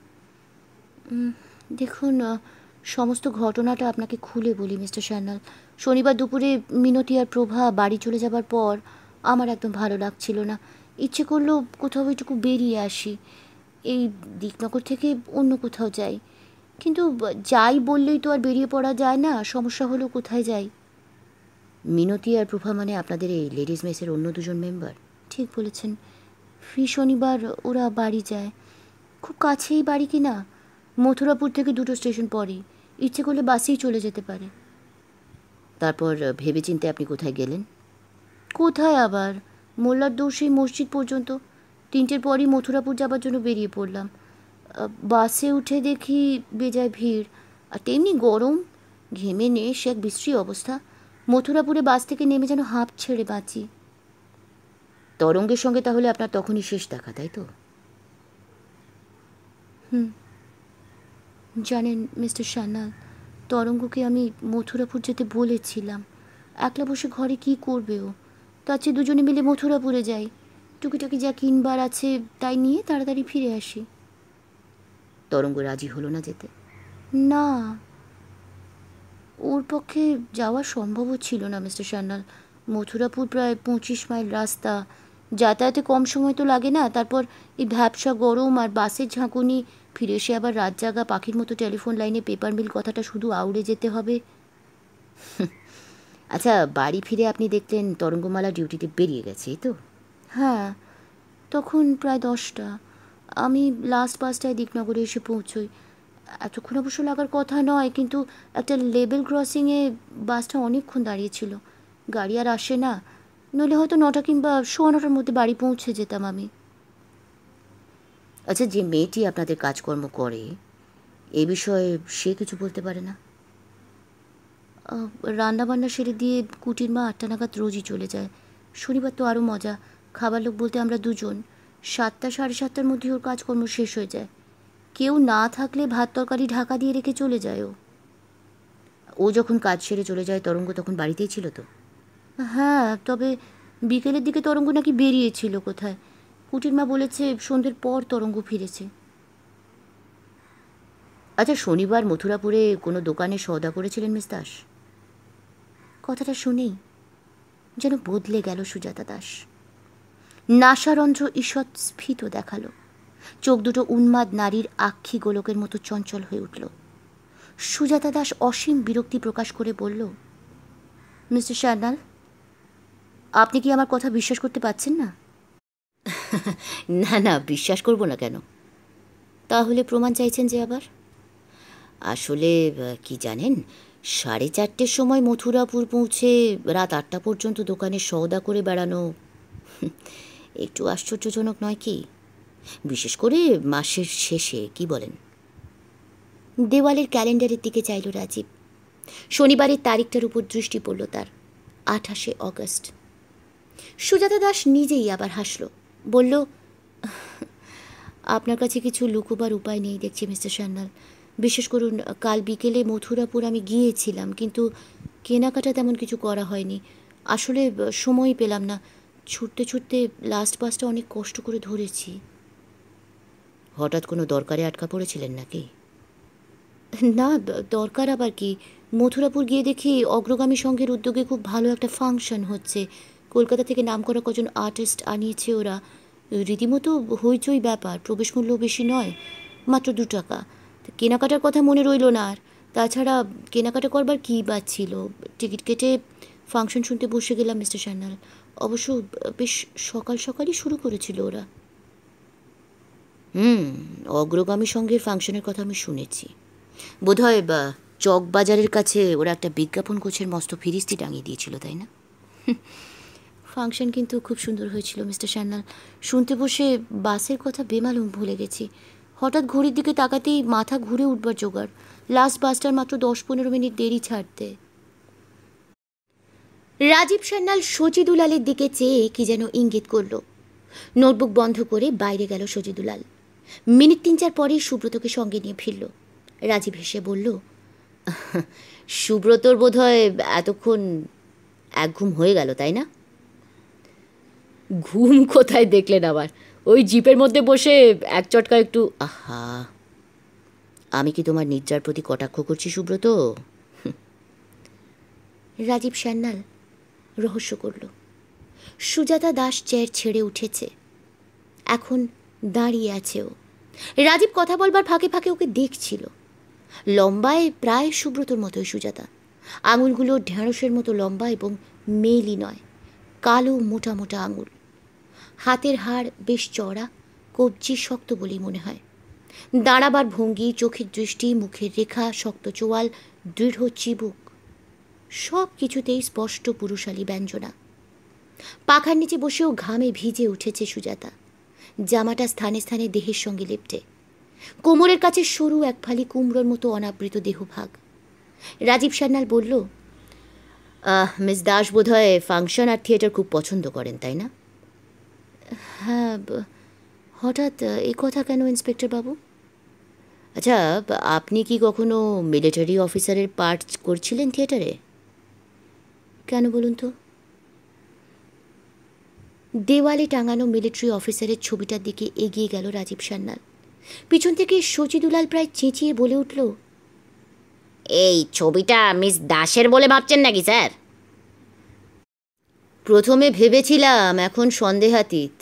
দেখুন, সমস্ত ঘটনাটা আপনাকে খুলে বলি মিস্টার সান্যাল। শনিবার দুপুরে মিনতি আর প্রভা বাড়ি চলে যাবার পর আমার একদম ভালো লাগছিল না। ইচ্ছে করলো কোথাও একটু বেরিয়ে আসি, এই দিকনগর থেকে অন্য কোথাও যাই। কিন্তু যাই বললেই তো আর বেরিয়ে পড়া যায় না। সমস্যা হলো কোথায় যাই। মিনতি আর প্রভা মানে আপনাদের এই লেডিস মেসের অন্য 2জন মেম্বার? ঠিক বলেছেন। ফি শনিবার ওরা বাড়ি যায়। খুব কাছেই বাড়ি কি না, মথুরাপুর থেকে 2টো স্টেশন পরেই। ইচ্ছে করলে বাসেই চলে যেতে পারে। তারপর ভেবেচিন্তে আপনি কোথায় গেলেন? কোথায় আবার, মোল্লার দৌড় সেই মসজিদ পর্যন্ত। 3টের পরই মথুরাপুর যাবার জন্য বেরিয়ে পড়লাম। বাসে উঠে দেখি বেজায় ভিড়, আর তেমনি গরম। ঘেমে নে সে এক বিশ্রী অবস্থা। মথুরাপুরে বাস থেকে নেমে যেন হাঁপ ছেড়ে বাঁচি। তরঙ্গের সঙ্গে তাহলে আপনার তখনই শেষ দেখা, তাই তো? জানেন মিস্টার সান্যাল, তরঙ্গকে আমি মথুরাপুর যেতে বলেছিলাম। একলা বসে ঘরে কি করবে ও? তার চেয়ে দুজনে মিলে মথুরাপুরে যাই, টুকিটাকি যা কিনবার আছে তাই নিয়ে তাড়াতাড়ি ফিরে আসি। তরঙ্গ রাজি হলো না যেতে? না, ওর পক্ষে যাওয়া সম্ভবও ছিল না মিস্টার সান্যাল। মথুরাপুর প্রায় 25 মাইল রাস্তা, যাতায়াতে কম সময় তো লাগে না। তারপর এই ভ্যাবসা গরম আর বাসের ঝাঁকুনি, ফিরে এসে আবার রাত জাগা পাখির মতো টেলিফোন লাইনে পেপার মিল কথাটা শুধু আউড়ে যেতে হবে। আচ্ছা, বাড়ি ফিরে আপনি দেখলেন তরঙ্গমালা ডিউটিতে বেরিয়ে গেছে, এই তো? হ্যাঁ, তখন প্রায় 10টা। আমি লাস্ট বাসটায় দিকনগরে এসে পৌঁছই। এতক্ষণ অবশ্য লাগার কথা নয়, কিন্তু একটা লেবেল ক্রসিংয়ে বাসটা অনেকক্ষণ দাঁড়িয়েছিল। গাড়ি আর আসে না, নইলে হয়তো 9টা কিংবা 9:15টার মধ্যে বাড়ি পৌঁছে যেতাম আমি। আচ্ছা, যে মেয়েটি আপনাদের কাজকর্ম করে এ বিষয়ে সে কিছু বলতে পারে না? রান্নাবান্না সেরে দিয়ে কুটির মা 8টা নাগাদ রোজই চলে যায়। শনিবার তো আরও মজা, খাবার লোক বলতে আমরা দুজন। 7টা 7:30টার মধ্যে ওর কাজকর্ম শেষ হয়ে যায়। কেউ না থাকলে ভাত তরকারি ঢাকা দিয়ে রেখে চলে যায় ও। ও যখন কাজ সেরে চলে যায় তরঙ্গ তখন বাড়িতেই ছিল তো? হ্যাঁ, তবে বিকেলের দিকে তরঙ্গ নাকি বেরিয়েছিল কোথায়। কুটির মা বলেছে সন্ধ্যের পর তরঙ্গ ফিরেছে। আচ্ছা, শনিবার মথুরাপুরে কোনো দোকানে সওদা করেছিলেন মিস দাস? কথাটা শুনেই যেন বদলে গেল সুজাতা দাস। নাসারন্ধ্র ঈষৎ স্ফীত দেখালো, চোখ দুটো উন্মাদ নারীর আক্ষি গোলকের মতো চঞ্চল হয়ে উঠল। সুজাতা দাস অসীম বিরক্তি প্রকাশ করে বলল, মিস্টার সান্যাল, আপনি কি আমার কথা বিশ্বাস করতে পারছেন না? না না, বিশ্বাস করব না কেন? তাহলে প্রমাণ চাইছেন যে আবার? আসলে কি জানেন, 4:30টার সময় মথুরাপুর পৌঁছে রাত 8টা পর্যন্ত দোকানে সওদা করে বেড়ানো একটু আশ্চর্যজনক নয় কি? বিশেষ করে মাসের শেষে, কি বলেন? দেওয়ালের ক্যালেন্ডারের দিকে চাইল রাজীব। শনিবারের তারিখটার উপর দৃষ্টি পড়ল তার, 28শে অগস্ট। সুজাতা দাস নিজেই আবার হাসল, বলল, আপনার কাছে কিছু লুকোবার উপায় নেই দেখছি মিস্টার সান্যাল। বিশেষ করুন, কাল বিকেলে মথুরাপুর আমি গিয়েছিলাম, কিন্তু কেনাকাটা তেমন কিছু করা হয়নি। আসলে সময়ই পেলাম না। ছুটতে ছুটতে লাস্ট বাসটা অনেক কষ্ট করে ধরেছি। হঠাৎ কোনো দরকারে আটকা পড়েছিলেন নাকি? না, দরকার আবার কি। মথুরাপুর গিয়ে দেখি অগ্রগামী সংঘের উদ্যোগে খুব ভালো একটা ফাংশন হচ্ছে। কলকাতা থেকে নামকরা কজন আর্টিস্ট আনিয়েছে ওরা। রীতিমতো হইচই ব্যাপার, প্রবেশ মূল্য বেশি নয়, মাত্র 2 টাকা। কেনাকাটার কথা মনে রইল না আর। তাছাড়া কেনাকাটা করবার কী বা ছিল? টিকিট কেটে ফাংশন শুনতে বসে গেলাম মিস্টার সান্যাল। অবশ্য বেশ সকাল সকালই শুরু করেছিল ওরা। অগ্রগামী সংঘের ফাংশনের কথা আমি শুনেছি। বোধহয় চকবাজারের কাছে ওরা একটা বিজ্ঞাপন কোচের মস্ত ফিরিস্তি টাঙিয়ে দিয়েছিল, তাই না? ফাংশন কিন্তু খুব সুন্দর হয়েছিল মিস্টার সান্যাল। শুনতে বসে বাসের কথা বেমালুম ভুলে গেছি। হঠাৎ ঘড়ির দিকে তাকাতেই মাথা ঘুরে উঠবার জোগাড়। লাস্ট বাসটার মাত্র 10-15 মিনিট দেরি ছাড়তে। রাজীব সান্যাল সজিদুলালের দিকে চেয়ে কি যেন ইঙ্গিত করল। নোটবুক বন্ধ করে বাইরে গেল সজিদুলাল। মিনিট 3-4 পরেই সুব্রতকে সঙ্গে নিয়ে ফিরল। রাজীব হেসে বলল, সুব্রতর বোধহয় এতক্ষণ এক ঘুম হয়ে গেল, তাই না? ঘুম কোথায় দেখলেন আবার? ওই জিপের মধ্যে বসে এক চটকা একটু আহা। আমি কি তোমার নিদ্রার প্রতি কটাক্ষ করছি সুব্রত? রাজীব সান্যাল রহস্য করল। সুজাতা দাস চেয়ার ছেড়ে উঠেছে, এখন দাঁড়িয়ে আছে ও। রাজীব কথা বলবার ফাঁকে ফাঁকে ওকে দেখছিল। লম্বায় প্রায় সুব্রতর মতোই সুজাতা, আঙুলগুলো ঢেঁড়সের মতো লম্বা এবং মেইলি নয়, কালো মোটা মোটা আঙুল। হাতের হাড় বেশ চড়া, কবজি শক্ত বলেই মনে হয়। দাঁড়াবার ভঙ্গি, চোখের দৃষ্টি, মুখের রেখা, শক্ত চোয়াল, দৃঢ় চিবুক, সব কিছুতেই স্পষ্ট পুরুষালী ব্যঞ্জনা। পাখার নিচে বসেও ঘামে ভিজে উঠেছে সুজাতা, জামাটা স্থানে স্থানে দেহের সঙ্গে লেপ্টে। কোমরের কাছে সরু এক ফালি কুমড়োর মতো অনাবৃত দেহভাগ। রাজীব সান্যাল বলল, মিস দাস বোধহয় ফাংশন আর থিয়েটার খুব পছন্দ করেন, তাই না? হ্যাঁ, হঠাৎ এই কথা কেন ইন্সপেক্টর বাবু? আচ্ছা, আপনি কি কখনো মিলিটারি অফিসারের পার্ট করছিলেন থিয়েটারে? কেন বলুন তো? দেওয়ালে টাঙানো মিলিটারি অফিসারের ছবিটার দিকে এগিয়ে গেল রাজীব সান্যাল। পিছন থেকে শচীদুলাল প্রায় চেঁচিয়ে বলে উঠল, এই ছবিটা মিস দাসের বলে ভাবছেন নাকি স্যার? প্রথমে ভেবেছিলাম, এখন সন্দেহাতীত।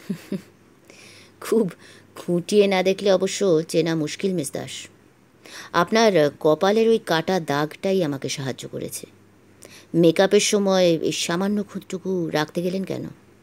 খুব খুঁটিয়ে না দেখলে অবশ্য চেনা মুশকিল মিস দাস। আপনার কপালের ওই কাটা দাগটাই আমাকে সাহায্য করেছে। মেকআপের সময় এই সামান্য খুঁতটুকু রাখতে গেলেন কেন?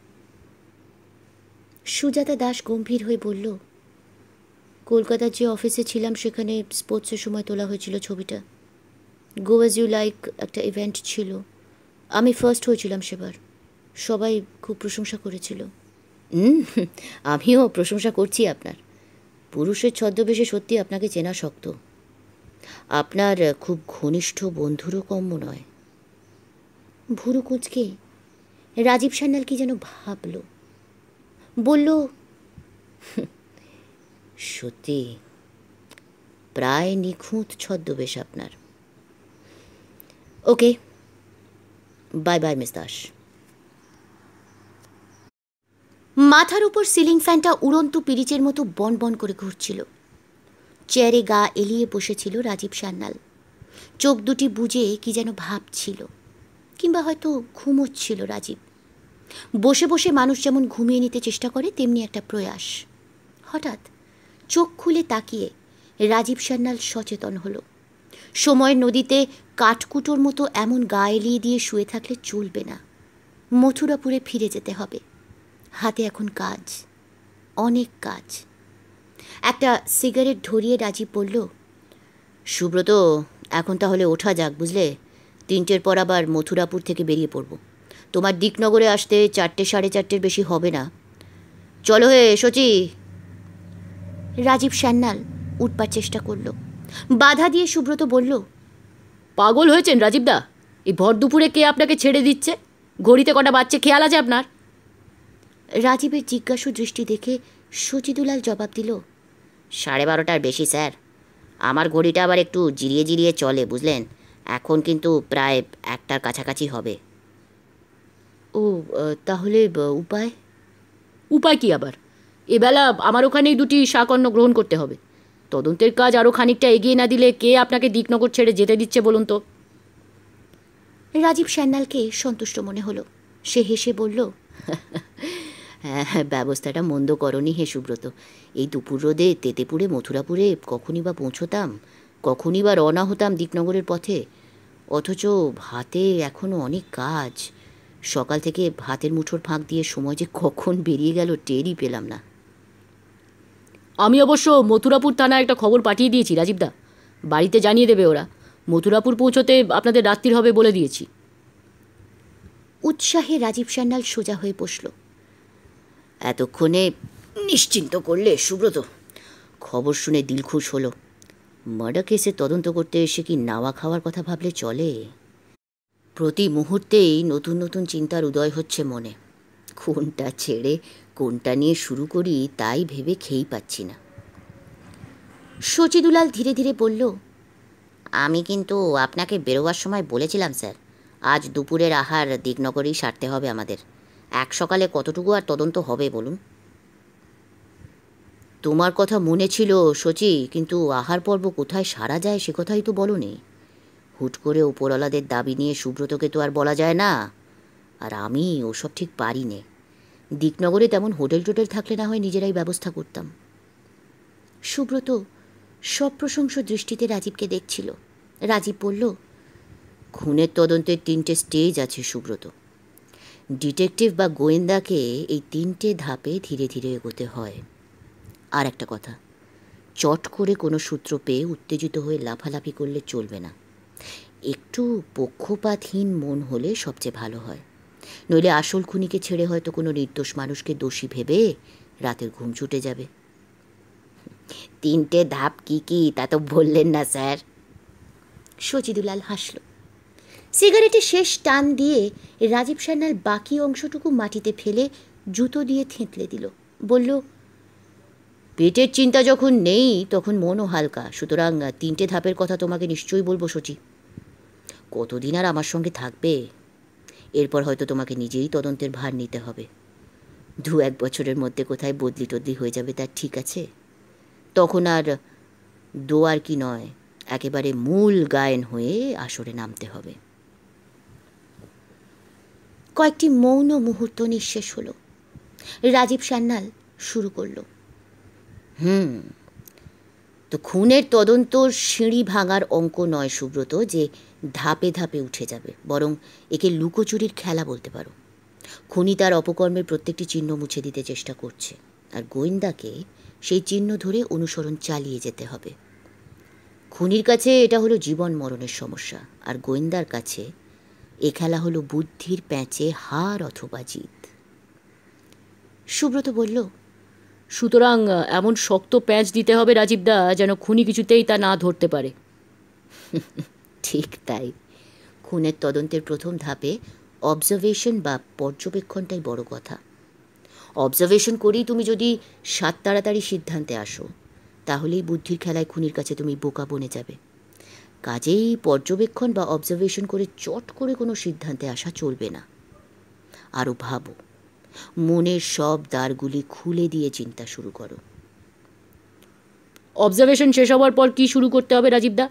সুজাতা দাস গম্ভীর হয়ে বলল, কলকাতার যে অফিসে ছিলাম সেখানে স্পোর্টসের সময় তোলা হয়েছিল ছবিটা। গো অ্যাজ ইউ লাইক একটা ইভেন্ট ছিল, আমি ফার্স্ট হয়েছিলাম সেবার। সবাই খুব প্রশংসা করেছিল। আমিও প্রশংসা করছি আপনার। পুরুষের ছদ্মবেশে সত্যি আপনাকে চেনা শক্ত। আপনার খুব ঘনিষ্ঠ বন্ধুরও কম্য নয়। ভুরু কুঁচকে রাজীব সান্যাল কি যেন ভাবল, বলল, সত্যি প্রায় নিখুঁত ছদ্মবেশ আপনার। Okay, bye bye miss Das. মাথার উপর সিলিং ফ্যানটা উড়ন্ত পিরিচের মতো বন বন করে ঘুরছিল। চেয়ারে গা এলিয়ে বসেছিল রাজীব সান্যাল। চোখ দুটি বুজে কি যেন ভাবছিল, কিংবা হয়তো ঘুমোচ্ছিল রাজীব। বসে বসে মানুষ যেমন ঘুমিয়ে নিতে চেষ্টা করে তেমনি একটা প্রয়াস। হঠাৎ চোখ খুলে তাকিয়ে রাজীব সান্যাল সচেতন হলো। সময়ের নদীতে কাঠকুটোর মতো এমন গা এলিয়ে দিয়ে শুয়ে থাকলে চলবে না। মথুরাপুরে ফিরে যেতে হবে। হাতে এখন কাজ, অনেক কাজ। একটা সিগারেট ধরিয়ে রাজীব বলল, সুব্রত, এখন তাহলে ওঠা যাক, বুঝলে? 3টের পর আবার মথুরাপুর থেকে বেরিয়ে পড়ব। তোমার দিকনগরে আসতে 4টে সাড়ে 4টের বেশি হবে না। চলো হে শচী। রাজীব সান্যাল উঠবার চেষ্টা করল। বাধা দিয়ে সুব্রত বলল, পাগল হয়েছেন রাজীবদা? এই ভর দুপুরে কে আপনাকে ছেড়ে দিচ্ছে? ঘড়িতে কটা বাচ্চা খেয়াল আছে আপনার? রাজীবের জিজ্ঞাসু দৃষ্টি দেখে শচীদুলাল জবাব দিল, 12:30টার বেশি স্যার। আমার ঘড়িটা আবার একটু জিরিয়ে জিরিয়ে চলে, বুঝলেন? এখন কিন্তু প্রায় 1টার কাছাকাছি হবে। ও, তাহলে উপায়? উপায় কি আবার? এবেলা আমার ওখানেই 2টি শাকঅন্ন গ্রহণ করতে হবে। তদন্তের কাজ আরও খানিকটা এগিয়ে না দিলে কে আপনাকে দিকনগর ছেড়ে যেতে দিচ্ছে বলুন তো? রাজীব সান্যালকে সন্তুষ্ট মনে হলো। সে হেসে বলল, হ্যাঁ, ব্যবস্থাটা মন্দ করনি হে সুব্রত। এই দুপুর রোদে তেতেপুরে মথুরাপুরে কখনই বা পৌঁছতাম, কখনই বা রওনা হতাম দিকনগরের পথে। অথচ হাতে এখনও অনেক কাজ। সকাল থেকে হাতের মুঠোর ফাঁক দিয়ে সময় যে কখন বেরিয়ে গেল টেরই পেলাম না। আমি অবশ্য মথুরাপুর থানায় একটা খবর পাঠিয়ে দিয়েছি রাজীবদা। বাড়িতে জানিয়ে দেবে ওরা। মথুরাপুর পৌঁছতে আপনাদের রাত্রির হবে বলে দিয়েছি। উৎসাহে রাজীব সান্যাল সোজা হয়ে বসল। এতক্ষণে নিশ্চিন্ত করলে সুব্রত। খবর শুনে দিলখুশ হলো। মার্ডার কেসে তদন্ত করতে এসে কি নাওয়া খাওয়ার কথা ভাবলে চলে? প্রতি মুহূর্তেই নতুন নতুন চিন্তার উদয় হচ্ছে মনে। কোনটা ছেড়ে কোনটা নিয়ে শুরু করি তাই ভেবে খেয়েই পাচ্ছি না। শচীদুলাল ধীরে ধীরে বলল, আমি কিন্তু আপনাকে বেরোবার সময় বলেছিলাম স্যার, আজ দুপুরের আহার দিকনগরেই সারতে হবে আমাদের। এক সকালে কতটুকু আর তদন্ত হবে বলুন? তোমার কথা মনে ছিল শচী, কিন্তু আহার পর্ব কোথায় সারা যায় সে কথাই তো বলনি। হুট করে ওপরওয়ালাদের দাবি নিয়ে সুব্রতকে তো আর বলা যায় না। আর আমি ওসব ঠিক পারি নে। দিকনগরে তেমন হোটেল টোটেল থাকলে না হয় নিজেরাই ব্যবস্থা করতাম। সুব্রত সপ্রশংস দৃষ্টিতে রাজীবকে দেখছিল। রাজীব বলল, খুনের তদন্তের 3টে স্টেজ আছে সুব্রত। ডিটেকটিভ বা গোয়েন্দাকে এই 3টে ধাপে ধীরে ধীরে এগোতে হয়। আর একটা কথা, চট করে কোনো সূত্র পেয়ে উত্তেজিত হয়ে লাফালাফি করলে চলবে না। একটু পক্ষপাতহীন মন হলে সবচেয়ে ভালো হয়। নইলে আসল খুনিকে ছেড়ে হয়তো কোনো নির্দোষ মানুষকে দোষী ভেবে রাতের ঘুম ছুটে যাবে। 3টে ধাপ কি কি তা তো বললেন না স্যার। শচীদুলাল হাসল। সিগারেটে শেষ টান দিয়ে রাজীব সান্যাল বাকি অংশটুকু মাটিতে ফেলে জুতো দিয়ে থেঁতলে দিল। বলল, পেটের চিন্তা যখন নেই তখন মনও হালকা। সুতরাং 3টে ধাপের কথা তোমাকে নিশ্চয়ই বলবো সচি। কতদিন আর আমার সঙ্গে থাকবে? এরপর হয়তো তোমাকে নিজেই তদন্তের ভার নিতে হবে। 2-1 বছরের মধ্যে কোথায় বদলি টদলি হয়ে যাবে তার ঠিক আছে। তখন আর দোয়ার কি নয়, একেবারে মূল গায়েন হয়ে আসরে নামতে হবে। কয়েকটি মৌন মুহূর্ত নিঃশেষ হলো। রাজীব সান্যাল শুরু করল। তো খুনের তদন্ত সিঁড়ি ভাঙার অঙ্ক নয় সুব্রত, যে ধাপে ধাপে উঠে যাবে। বরং একে লুকোচুরির খেলা বলতে পারো। খুনি তার অপকর্মের প্রত্যেকটি চিহ্ন মুছে দিতে চেষ্টা করছে, আর গোয়েন্দাকে সেই চিহ্ন ধরে অনুসরণ চালিয়ে যেতে হবে। খুনির কাছে এটা হলো জীবন মরণের সমস্যা, আর গোয়েন্দার কাছে এ খেলা হলো বুদ্ধির প্যাঁচে হার অথবা জিত। সুব্রত বলল, সুতরাং এমন শক্ত প্যাঁচ দিতে হবে রাজীবদা যেন খুনি কিছুতেই তা না ধরতে পারে। ঠিক তাই। খুনের তদন্তের প্রথম ধাপে অবজারভেশন বা পর্যবেক্ষণটাই বড় কথা। অবজারভেশন করেই তুমি যদি সাত তাড়াতাড়ি সিদ্ধান্তে আসো, তাহলেই বুদ্ধির খেলায় খুনির কাছে তুমি বোকা বনে যাবে। কাজেই পর্যবেক্ষণ বা অবজারভেশন করে চট করে কোনো সিদ্ধান্তে আসা চলবে না। আরও ভাবো, মনের সব দ্বারগুলি খুলে দিয়ে চিন্তা শুরু করো। অবজারভেশন শেষ হওয়ার পর কি শুরু করতে হবে রাজীবদা?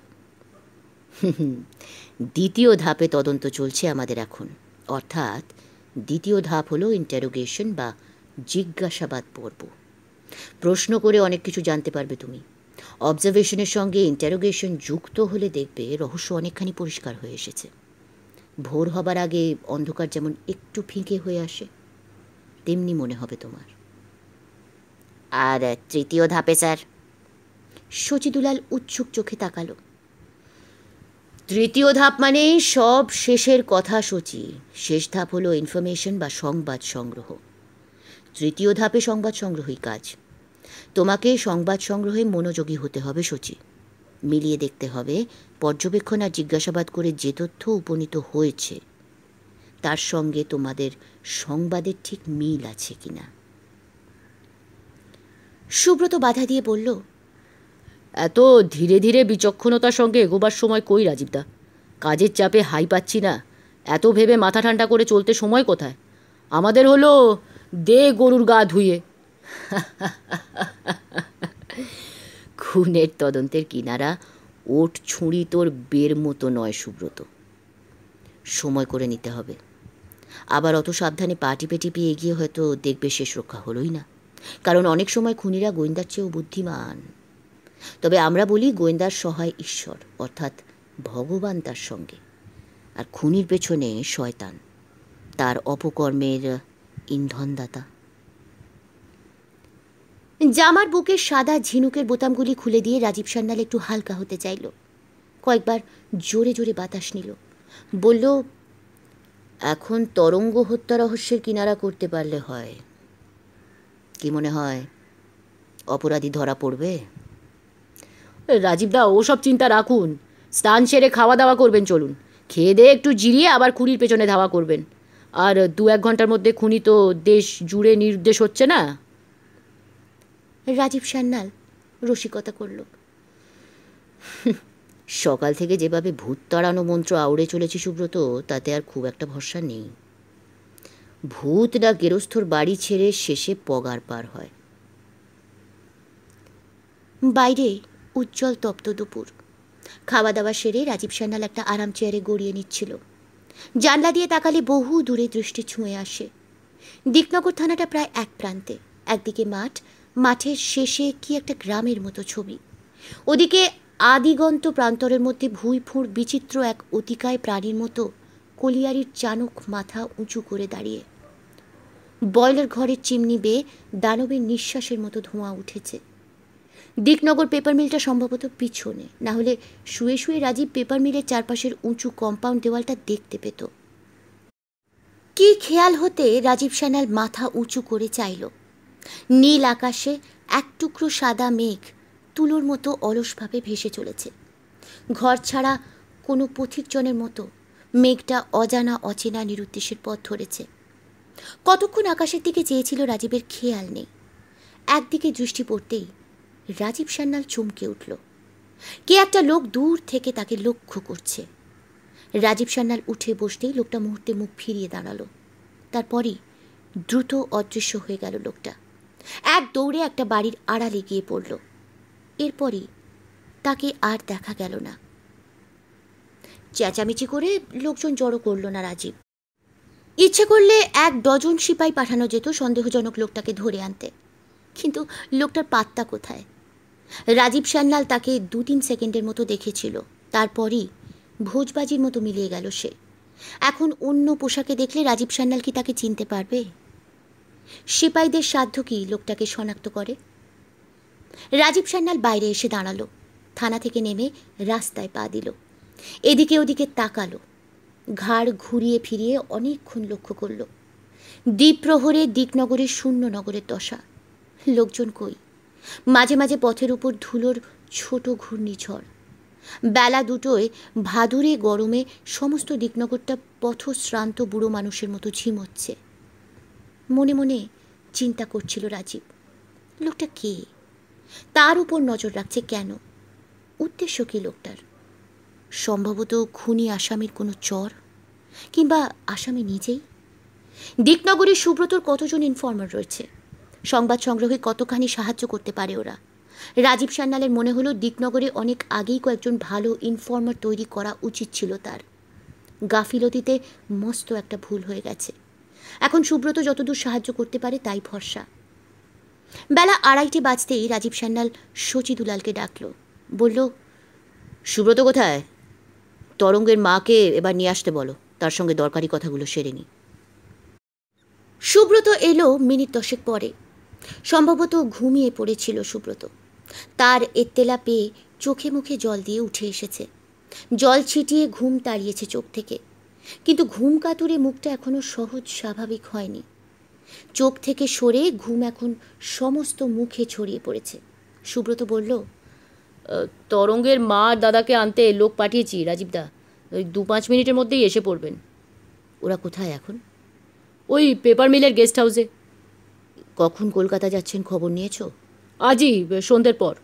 দ্বিতীয় ধাপে তদন্ত চলছে আমাদের এখন। অর্থাৎ দ্বিতীয় ধাপ হলো ইন্টারোগেশন বা জিজ্ঞাসাবাদ পর্ব। প্রশ্ন করে অনেক কিছু জানতে পারবে তুমি। অবজারভেশনের সঙ্গে ইন্টারোগেশন যুক্ত হলে দেখবে রহস্য অনেকখানি পরিষ্কার হয়ে এসেছে। ভোর হবার আগে অন্ধকার যেমন একটু ফিকে হয়ে আসে, তেমনি মনে হবে তোমার। আর তৃতীয় ধাপে স্যার? শচীদুলাল উৎসুক চোখে তাকালো। তৃতীয় ধাপ মানেই সব শেষের কথা সচি। শেষ ধাপ হলো ইনফরমেশন বা সংবাদ সংগ্রহ। তৃতীয় ধাপে সংবাদ সংগ্রহই কাজ। তোমাকে সংবাদ সংগ্রহে মনোযোগী হতে হবে সচি। মিলিয়ে দেখতে হবে পর্যবেক্ষণ আর জিজ্ঞাসাবাদ করে যে তথ্য উপনীত হয়েছে তার সঙ্গে তোমাদের সংবাদের ঠিক মিল আছে কিনা। সুব্রত বাধা দিয়ে বলল, এত ধীরে ধীরে বিচক্ষণতার সঙ্গে এগোবার সময় কই রাজীবদা? কাজের চাপে হাই পাচ্ছি না। এত ভেবে মাথা ঠান্ডা করে চলতে সময় কোথায়? আমাদের হলো দে গরুর গা ধুয়ে। খুনের তদন্তের কিনারা ওট ছুঁড়ি তোর বের মতো নয় সুব্রত। সময় করে নিতে হবে। আবার অত সাবধানে পা টিপে টিপিয়ে এগিয়ে হয়তো দেখবে শেষ রক্ষা হলোই না। কারণ অনেক সময় খুনিরা গোয়েন্দার চেয়েও বুদ্ধিমান। তবে আমরা বলি গোয়েন্দার সহায় ঈশ্বর, অর্থাৎ ভগবান তার সঙ্গে, আর খুনির পেছনে শয়তান, তার অপকর্মের ইন্ধনদাতা। জামার বুকের সাদা ঝিনুকের বোতামগুলি খুলে দিয়ে রাজীব সান্যাল একটু হালকা হতে চাইল। কয়েকবার জোরে জোরে বাতাস নিল। বলল, এখন তরঙ্গ হত্যা রহস্যের কিনারা করতে পারলে হয়। কি মনে হয়, অপরাধী ধরা পড়বে? রাজীবদা ওসব চিন্তা রাখুন। স্নান সেরে খাওয়া দাওয়া করবেন, চলুন। খেয়ে দিয়ে একটু জিরিয়ে আবার খুনির পেছনে ধাওয়া করবেন। আর 2-1 ঘন্টার মধ্যে খুনি তো দেশ জুড়ে নির্দেশ হচ্ছে না। রাজীব সান্যাল রসিকতা করল। সকাল থেকে যেভাবে ভূত তাড়ানো মন্ত্র আউড়ে চলেছি সুব্রত, তাতে আর খুব একটা ভরসা নেই। ভূত না গেরস্থর বাড়ি ছেড়ে শেষে পগার পার হয়। বাইরে উজ্জ্বল তপ্ত দুপুর। খাওয়া দাওয়া সেরে রাজীব সান্যাল একটা আরাম চেয়ারে গড়িয়ে নিচ্ছিল। জানলা দিয়ে তাকালে বহু দূরে দৃষ্টি ছুঁয়ে আসে। দিকনগর থানাটা প্রায় এক প্রান্তে। একদিকে মাঠ, মাঠের শেষে কি একটা গ্রামের মতো ছবি। ওদিকে আদিগন্ত প্রান্তরের মধ্যে ভুঁইফুঁড় বিচিত্র এক অতিকায় প্রাণীর মতো কলিয়ারির চানক মাথা উঁচু করে দাঁড়িয়ে। বয়লার ঘরের চিমনি বেয়ে দানবের নিঃশ্বাসের মতো ধোঁয়া উঠেছে। দিকনগর পেপার মিলটা সম্ভবত পিছনে, না হলে শুয়ে শুয়ে রাজীব পেপার মিলের চারপাশের উঁচু কম্পাউন্ড দেওয়ালটা দেখতে পেত। কি খেয়াল হতে রাজীব সান্যাল মাথা উঁচু করে চাইল। নীল আকাশে এক টুকরো সাদা মেঘ তুলোর মতো অলসভাবে ভেসে চলেছে। ঘর ছাড়া কোনো পথিকজনের মতো মেঘটা অজানা অচেনা নিরুদ্দেশের পথ ধরেছে। কতক্ষণ আকাশের দিকে চেয়েছিল রাজীবের খেয়াল নেই। একদিকে দৃষ্টি পড়তেই রাজীব সান্যাল চমকে উঠল। কে একটা লোক দূর থেকে তাকে লক্ষ্য করছে। রাজীব সান্যাল উঠে বসতেই লোকটা মুহূর্তে মুখ ফিরিয়ে দাঁড়ালো। তারপরই দ্রুত অদৃশ্য হয়ে গেল লোকটা। এক দৌড়ে একটা বাড়ির আড়ালে গিয়ে পড়ল। এরপরই তাকে আর দেখা গেল না। চেঁচামেচি করে লোকজন জড়ো করল না রাজীব। ইচ্ছে করলে 1 ডজন সিপাই পাঠানো যেত সন্দেহজনক লোকটাকে ধরে আনতে, কিন্তু লোকটার পাত্তা কোথায়? রাজীব সান্যাল তাকে 2-3 সেকেন্ডের মতো দেখেছিল, তারপরই ভোজবাজির মতো মিলিয়ে গেল সে। এখন অন্য পোশাকে দেখলে রাজীব সান্যাল কি তাকে চিনতে পারবে? সিপাইদের সাধ্য কি লোকটাকে শনাক্ত করে? রাজীব সান্যাল বাইরে এসে দাঁড়ালো। থানা থেকে নেমে রাস্তায় পা দিল। এদিকে ওদিকে তাকালো, ঘাড় ঘুরিয়ে ফিরিয়ে অনেকক্ষণ লক্ষ্য করল। দ্বীপ্রহরে দিকনগরের শূন্য নগরের দশা। লোকজন কই? মাঝে মাঝে পথের উপর ধুলোর ছোট ঘূর্ণিঝড়। বেলা 2টোয় ভাদুরে গরমে সমস্ত দিকনগরটা পথশ্রান্ত বুড়ো মানুষের মতো ঝিমোচ্ছে। মনে মনে চিন্তা করছিল রাজীব, লোকটা কে? তার উপর নজর রাখছে কেন? উদ্দেশ্য কি লোকটার? সম্ভবত খুনি আসামির কোনো চর, কিংবা আসামি নিজেই। দিকনগরে সুব্রতর কতজন ইনফর্মার রয়েছে? সংবাদ সংগ্রহে কতখানি সাহায্য করতে পারে ওরা? রাজীব সান্যালের মনে হলো দিকনগরে অনেক আগেই কয়েকজন ভালো ইনফর্মার তৈরি করা উচিত ছিল তার। গাফিলতিতে মস্ত একটা ভুল হয়ে গেছে। এখন সুব্রত যতদূর সাহায্য করতে পারে তাই ভরসা। বেলা 2:30 বাজতেই রাজীব সান্যাল শচী দুলালকে ডাকল। বলল, সুব্রত কোথায়? তরঙ্গের মাকে এবার নিয়ে আসতে বলো, তার সঙ্গে দরকারি কথাগুলো সেরে নি। সুব্রত এলো মিনিট 10 পরে। সম্ভবত ঘুমিয়ে পড়েছিল সুব্রত। তার এত্তেলা পেয়ে চোখে মুখে জল দিয়ে উঠে এসেছে। জল ছিটিয়ে ঘুম তাড়িয়েছে চোখ থেকে, কিন্তু ঘুম কাতুরে মুখটা এখনো সহজ স্বাভাবিক হয়নি। চোখ থেকে সরে ঘুম এখন সমস্ত মুখে ছড়িয়ে পড়েছে। সুব্রত বলল, তরঙ্গের মা আর দাদাকে আনতে লোক পাঠিয়েছি রাজীবদা, ওই 2-5 মিনিটের মধ্যেই এসে পড়বেন। ওরা কোথায় এখন? ওই পেপার মিলের গেস্ট হাউসে। কখন কলকাতা যাচ্ছেন খবর নিয়েছো? আজই সন্ধ্যের পর।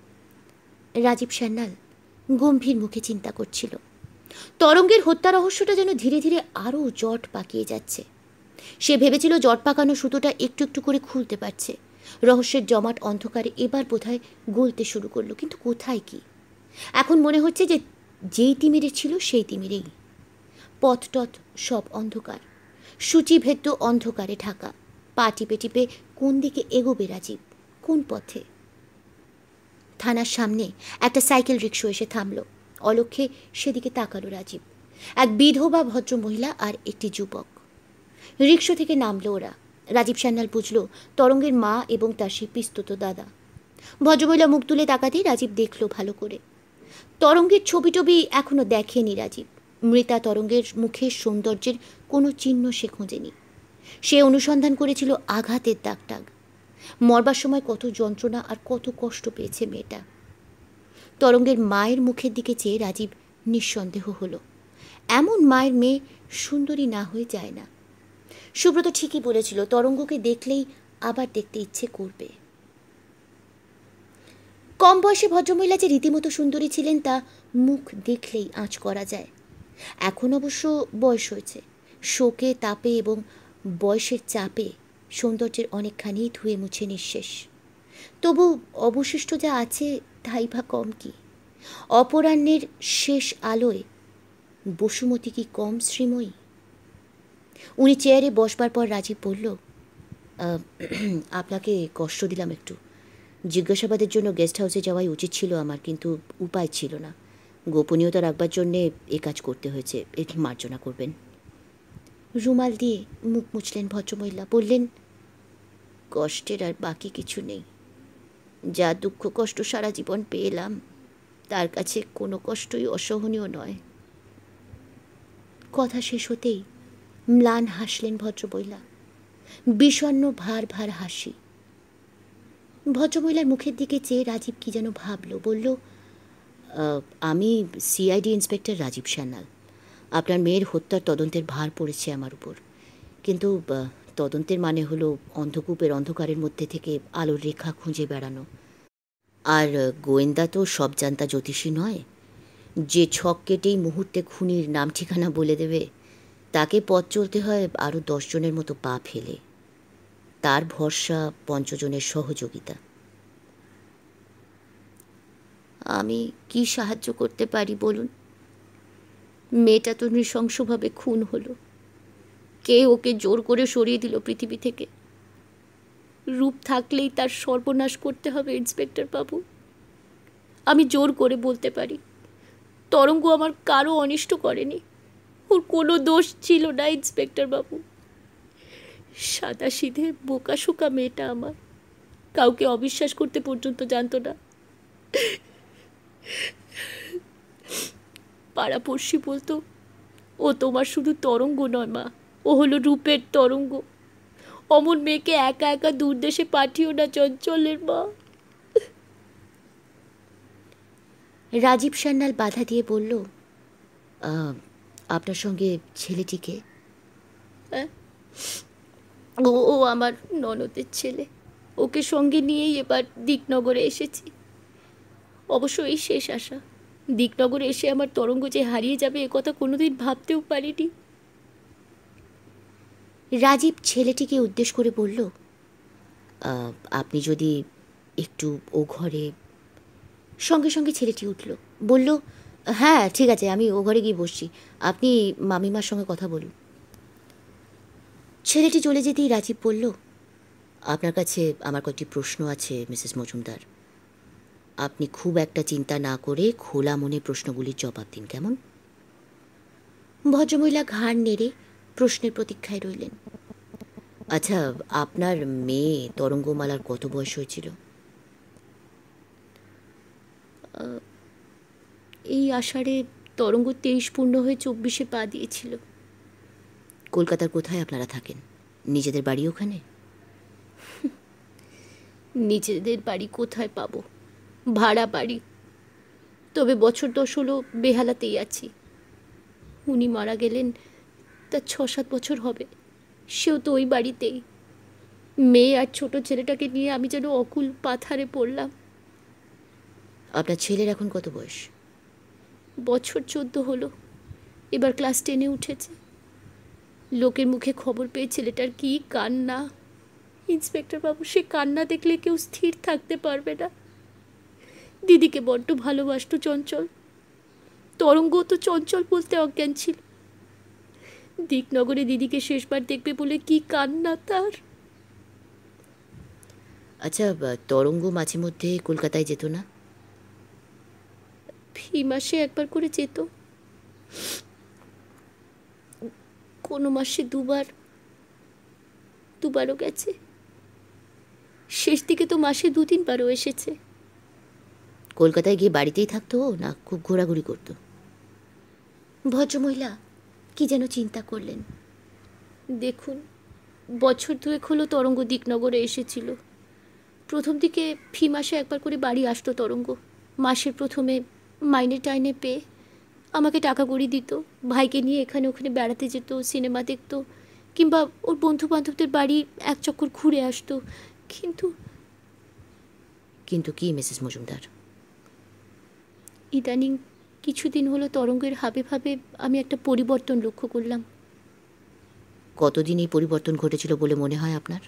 রাজীব সান্যাল গম্ভীর মুখে চিন্তা করছিল। তরঙ্গের হত্যা রহস্যটা যেন ধীরে ধীরে আরও জট পাকিয়ে যাচ্ছে। সে ভেবেছিল জট পাকানো সুতোটা একটু একটু করে খুলতে পারছে। রহস্যের জমাট অন্ধকারে এবার বোধহয় গলতে শুরু করলো, কিন্তু কোথায় কি? এখন মনে হচ্ছে যে যেই তিমিরে ছিল সেই তিমিরেই। পথটথ সব অন্ধকার, সূচিভেদ্য অন্ধকারে ঢাকা। পা টিপে টিপে কোন দিকে এগোবে রাজীব? কোন পথে? থানার সামনে একটা সাইকেল রিক্সা এসে থামল। অলক্ষ্যে সেদিকে তাকালো রাজীব। এক বিধবা ভদ্র মহিলা আর একটি যুবক। রিক্সা থেকে নামলো ওরা। রাজীব সান্যাল বুঝল তরঙ্গের মা এবং তার সেই পিস্তুত দাদা। ভদ্রমহিলা মুখ তুলে তাকাতেই রাজীব দেখল ভালো করে। তরঙ্গের ছবি টবি এখনো দেখেনি রাজীব। মৃতা তরঙ্গের মুখের সৌন্দর্যের কোনো চিহ্ন সে খোঁজেনি। সে অনুসন্ধান করেছিল আঘাতের দাগ টাগ। মরবার সময় কত যন্ত্রণা আর কত কষ্ট পেয়েছে মেয়েটা। তরঙ্গের মায়ের মুখের দিকে চেয়ে রাজীব নিঃসন্দেহ হলো, এমন মায়ের মেয়ে সুন্দরী না হয়ে যায় না। সুব্রত ঠিকই বলেছিল, তরঙ্গকে দেখলেই আবার দেখতে ইচ্ছে করবে। কম বয়সে ভদ্রমহিলা যে রীতিমতো সুন্দরী ছিলেন তা মুখ দেখলেই আঁচ করা যায়। এখন অবশ্য বয়স হয়েছে। শোকে, তাপে এবং বয়সের চাপে সৌন্দর্যের অনেকখানি ধুয়ে মুছে নিঃশেষ। তবু অবশিষ্ট যা আছে তাই বা কম কি? অপরাহ্নের শেষ আলোয় বসুমতী কি কম শ্রীময়ী? উনি চেয়ারে বসবার পর রাজীব বলল, আপনাকে কষ্ট দিলাম একটু। জিজ্ঞাসাবাদের জন্য গেস্ট হাউসে যাওয়াই উচিত ছিল আমার, কিন্তু উপায় ছিল না। গোপনীয়তা রাখবার জন্যে এ কাজ করতে হয়েছে, এটি মার্জনা করবেন। রুমাল দিয়ে মুখ মুছলেন ভদ্রমহিলা। বললেন, কষ্টের আর বাকি কিছু নেই। যা দুঃখ কষ্ট সারা জীবন পেলাম তার কাছে কোনো কষ্টই অসহনীয় নয়। কথা শেষ হতেই ম্লান হাসলেন ভদ্রমহিলা, বিষণ্ণ ভার ভার হাসি। ভদ্রমহিলার মুখের দিকে চেয়ে রাজীব কি যেন ভাবল। বলল, আমি সিআইডি ইন্সপেক্টর রাজীব সান্যাল। আপনার মেয়ের হত্যার তদন্তের ভার পড়েছে আমার উপর, কিন্তু তদন্তের মানে হলো অন্ধকূপের অন্ধকারের মধ্যে থেকে আলোর রেখা খুঁজে বেড়ানো। আর গোয়েন্দা তো সব জানতা জ্যোতিষী নয় যে ছক কেটেই মুহূর্তে খুনির নাম ঠিকানা বলে দেবে। তাকে পথ চলতে হয় আরও 10 জনের মতো পা ফেলে। তার ভরসা 5 জনের সহযোগিতা। আমি কি সাহায্য করতে পারি বলুন? মেয়েটা তো নৃশংসভাবে খুন হলো। কে ওকে জোর করে সরিয়ে দিল পৃথিবী থেকে? রূপ থাকলেই তার সর্বনাশ করতে হবে ইন্সপেক্টর বাবু। আমি জোর করে বলতে পারি, তরঙ্গ আমার কারো অনিষ্ট করেনি। ওর কোনো দোষ ছিল না ইন্সপেক্টর বাবু। সাদাসিধে বোকাশোকা মেয়েটা আমার, কাউকে অবিশ্বাস করতে পর্যন্ত জানতো না। পাড়াপড়শি বলতো, ও তোমার শুধু তরঙ্গ নয় মা, ও হলো রূপের তরঙ্গ। অমন মেয়েকে একা একা দূর দেশে পাঠিও না চঞ্চলের মা। রাজীব সান্যাল বাধা দিয়ে বলল, আপনার সঙ্গে ছেলেটিকে? ও আমার ননদের ছেলে। ওকে সঙ্গে নিয়েই এবার দিকনগরে এসেছি। অবশ্য এই শেষ আশা। দিকনগরে এসে আমার তরঙ্গ যে হারিয়ে যাবে এ কথা কোনোদিন ভাবতেও পারিনি। রাজীব ছেলেটিকে উদ্দেশ করে বলল, আপনি যদি একটু ও ঘরে। সঙ্গে সঙ্গে ছেলেটি উঠল, বলল, হ্যাঁ ঠিক আছে, আমি ও ঘরে গিয়ে বসছি, আপনি মামিমার সঙ্গে কথা বলুন। ছেলেটি চলে যেতেই রাজীব বলল, আপনার কাছে আমার কয়েকটি প্রশ্ন আছে মিসেস মজুমদার। আপনি খুব একটা চিন্তা না করে খোলা মনে প্রশ্নগুলির জবাব দিন, কেমন? ভদ্রমহিলা ঘাড় নেড়ে প্রশ্নের প্রতীক্ষায় রইলেন। আচ্ছা, আপনার মেয়ে তরঙ্গমালার কত বয়স হয়েছিল? এই আষাঢ়ে তরঙ্গ 23 পূর্ণ হয়ে 24-এ পা দিয়েছিল। কলকাতার কোথায় আপনারা থাকেন? নিজেদের বাড়ি ওখানে? নিজেদের বাড়ি কোথায় পাবো, ভাড়া বাড়ি। তবে বছর 10 হলো বেহালাতেই আছি। উনি মারা গেলেন তার 6-7 বছর হবে, সেও তো ওই বাড়িতেই। মেয়ে আর ছোট ছেলেটাকে নিয়ে আমি যেন অকুল পাথারে পড়লাম। আপনার ছেলের এখন কত বয়স? বছর 14 হলো, এবার ক্লাস 10-এ উঠেছে। লোকের মুখে খবর পেয়ে ছেলেটার কি কান্না ইন্সপেক্টর বাবু, সে কান্না দেখলে কেউ স্থির থাকতে পারবে না। দিদিকে বড্ড ভালোবাসত চঞ্চল। তরঙ্গ তো চঞ্চল বলতে অজ্ঞান ছিল। দিকনগরে দিদিকে শেষবার দেখবে বলে কি কান্না তার। আচ্ছা, তরঙ্গ মাঝে মধ্যে কলকাতায় যেত না? ফি মাসে একবার করে যেত, কোনো মাসে দুবারও গেছে। শেষ দিকে তো মাসে 2-3 বারও এসেছে। কলকাতায় গিয়ে বাড়িতেই থাকতো না খুব ঘোরাঘুরি করত? ভদ্রমহিলা কি যেন চিন্তা করলেন। দেখুন, বছর 2 হলো তরঙ্গ দিকনগরে এসেছিল। প্রথম দিকে ফি মাসে একবার করে বাড়ি আসতো তরঙ্গ। মাসের প্রথমে মাইনে টাইনে পেয়ে আমাকে টাকা কড়ি দিত। ভাইকে নিয়ে এখানে ওখানে বেড়াতে যেত, সিনেমা দেখতো, কিংবা ওর বন্ধু বান্ধবদের বাড়ি এক চক্কর ঘুরে আসতো। কিন্তু কি মিসেস মজুমদার? ইদানিং কিছুদিন হলো তরঙ্গের হাবে ভাবে আমি একটা পরিবর্তন লক্ষ্য করলাম। কতদিন এই পরিবর্তন ঘটেছিল বলে মনে হয় আপনার?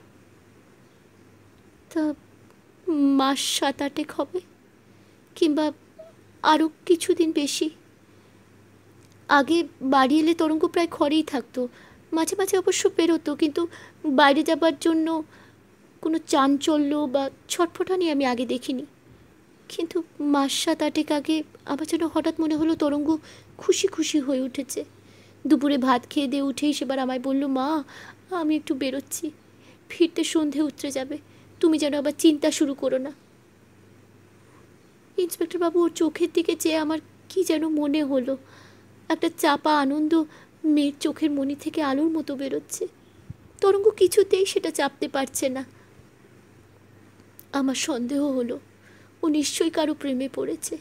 তা মাস 7-8 হবে, কিংবা আরও কিছুদিন বেশি। আগে বাড়ি এলে তরঙ্গ প্রায় ঘরেই থাকতো, মাঝে মাঝে অবশ্য বেরোতো, কিন্তু বাইরে যাবার জন্য কোনো চাঞ্চল্য বা ছটফটানি আমি আগে দেখিনি। কিন্তু মাস 7-8 আগে আমার যেন হঠাৎ মনে হলো তরঙ্গ খুশি খুশি হয়ে উঠেছে। দুপুরে ভাত খেয়ে দিয়ে উঠেই সেবার আমায় বলল, মা আমি একটু বেরোচ্ছি, ফিরতে সন্ধে উতরে যাবে, তুমি যেন আবার চিন্তা শুরু করো না। ইন্সপেক্টর বাবু, ওর চোখের দিকে চেয়ে আমার কি যেন মনে হলো, একটা চাপা আনন্দ মেয়ের চোখের মনি থেকে আলোর মতো বেরোচ্ছে। তরঙ্গ কিছুতেই সেটা চাপতে পারছে না। আমার সন্দেহ হলো ও নিশ্চয়ই কারো প্রেমে পড়েছে।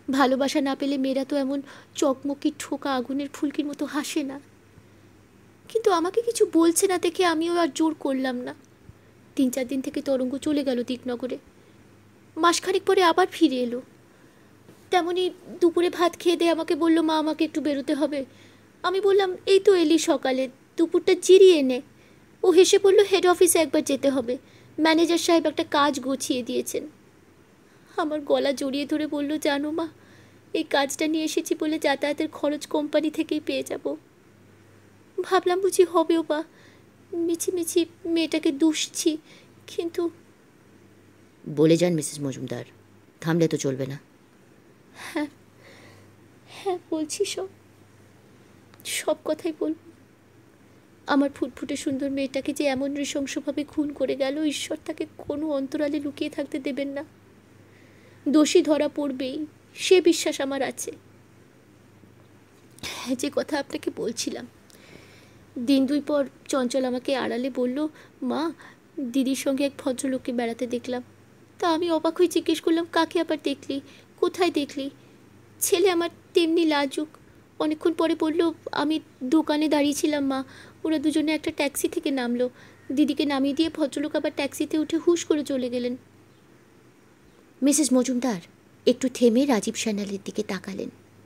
ভালোবাসা না পেলে মেয়েরা তো এমন চকমকি ঠোকা আগুনের ফুলকির মতো হাসে না। কিন্তু আমাকে কিছু বলছে না দেখে আমিও আর জোর করলাম না। 3-4 দিন থেকে তরঙ্গ চলে গেল দিকনগরে। মাসখানেক পরে আবার ফিরে এলো। তেমনই দুপুরে ভাত খেয়ে দিয়ে আমাকে বলল, মা আমাকে একটু বেরোতে হবে। আমি বললাম, এই তো এলি সকালে, দুপুরটা জিরিয়ে নে। ও হেসে বলল, হেড অফিসে একবার যেতে হবে, ম্যানেজার সাহেব একটা কাজ গুছিয়ে দিয়েছেন। আমার গলা জড়িয়ে ধরে বলল, জানো মা, এই কাজটা নিয়ে এসেছি বলে যাতায়াতের খরচ কোম্পানি থেকেই পেয়ে যাব। ভাবলাম বুঝি হবেও বা, মিছিমিছি মেয়েটাকে দুষছি, কিন্তু বলে যান মিসেস মজুমদার, থামলে তো চলবে না। হ্যাঁ হ্যাঁ বলছি, সব কথাই বলব। আমার ফুটফুটে সুন্দর মেয়েটাকে যে এমন নৃশংসভাবে খুন করে গেল, ঈশ্বর তাকে কোনো অন্তরালে লুকিয়ে থাকতে দেবেন না। দোষী ধরা পড়বেই, সে বিশ্বাস আমার আছে। হ্যাঁ, যে কথা আপনাকে বলছিলাম, দিন 2 পর চঞ্চল আমাকে আড়ালে বলল, মা, দিদির সঙ্গে এক ভদ্রলোককে বেড়াতে দেখলাম। তা আমি অবাক হয়ে জিজ্ঞেস করলাম, কাকে আবার দেখলি, কোথায় দেখলি? ছেলে আমার তেমনি লাজুক। অনেকক্ষণ পরে বলল, আমি দোকানে দাঁড়িয়েছিলাম মা, ওরা দুজনে একটা ট্যাক্সি থেকে নামলো। দিদিকে নামিয়ে দিয়ে ভদ্রলোক আবার ট্যাক্সিতে উঠে হুশ করে চলে গেলেন। মিসেস মজুমদার একটু থেমে রাজীব সান্যালের দিকে তাকালেন।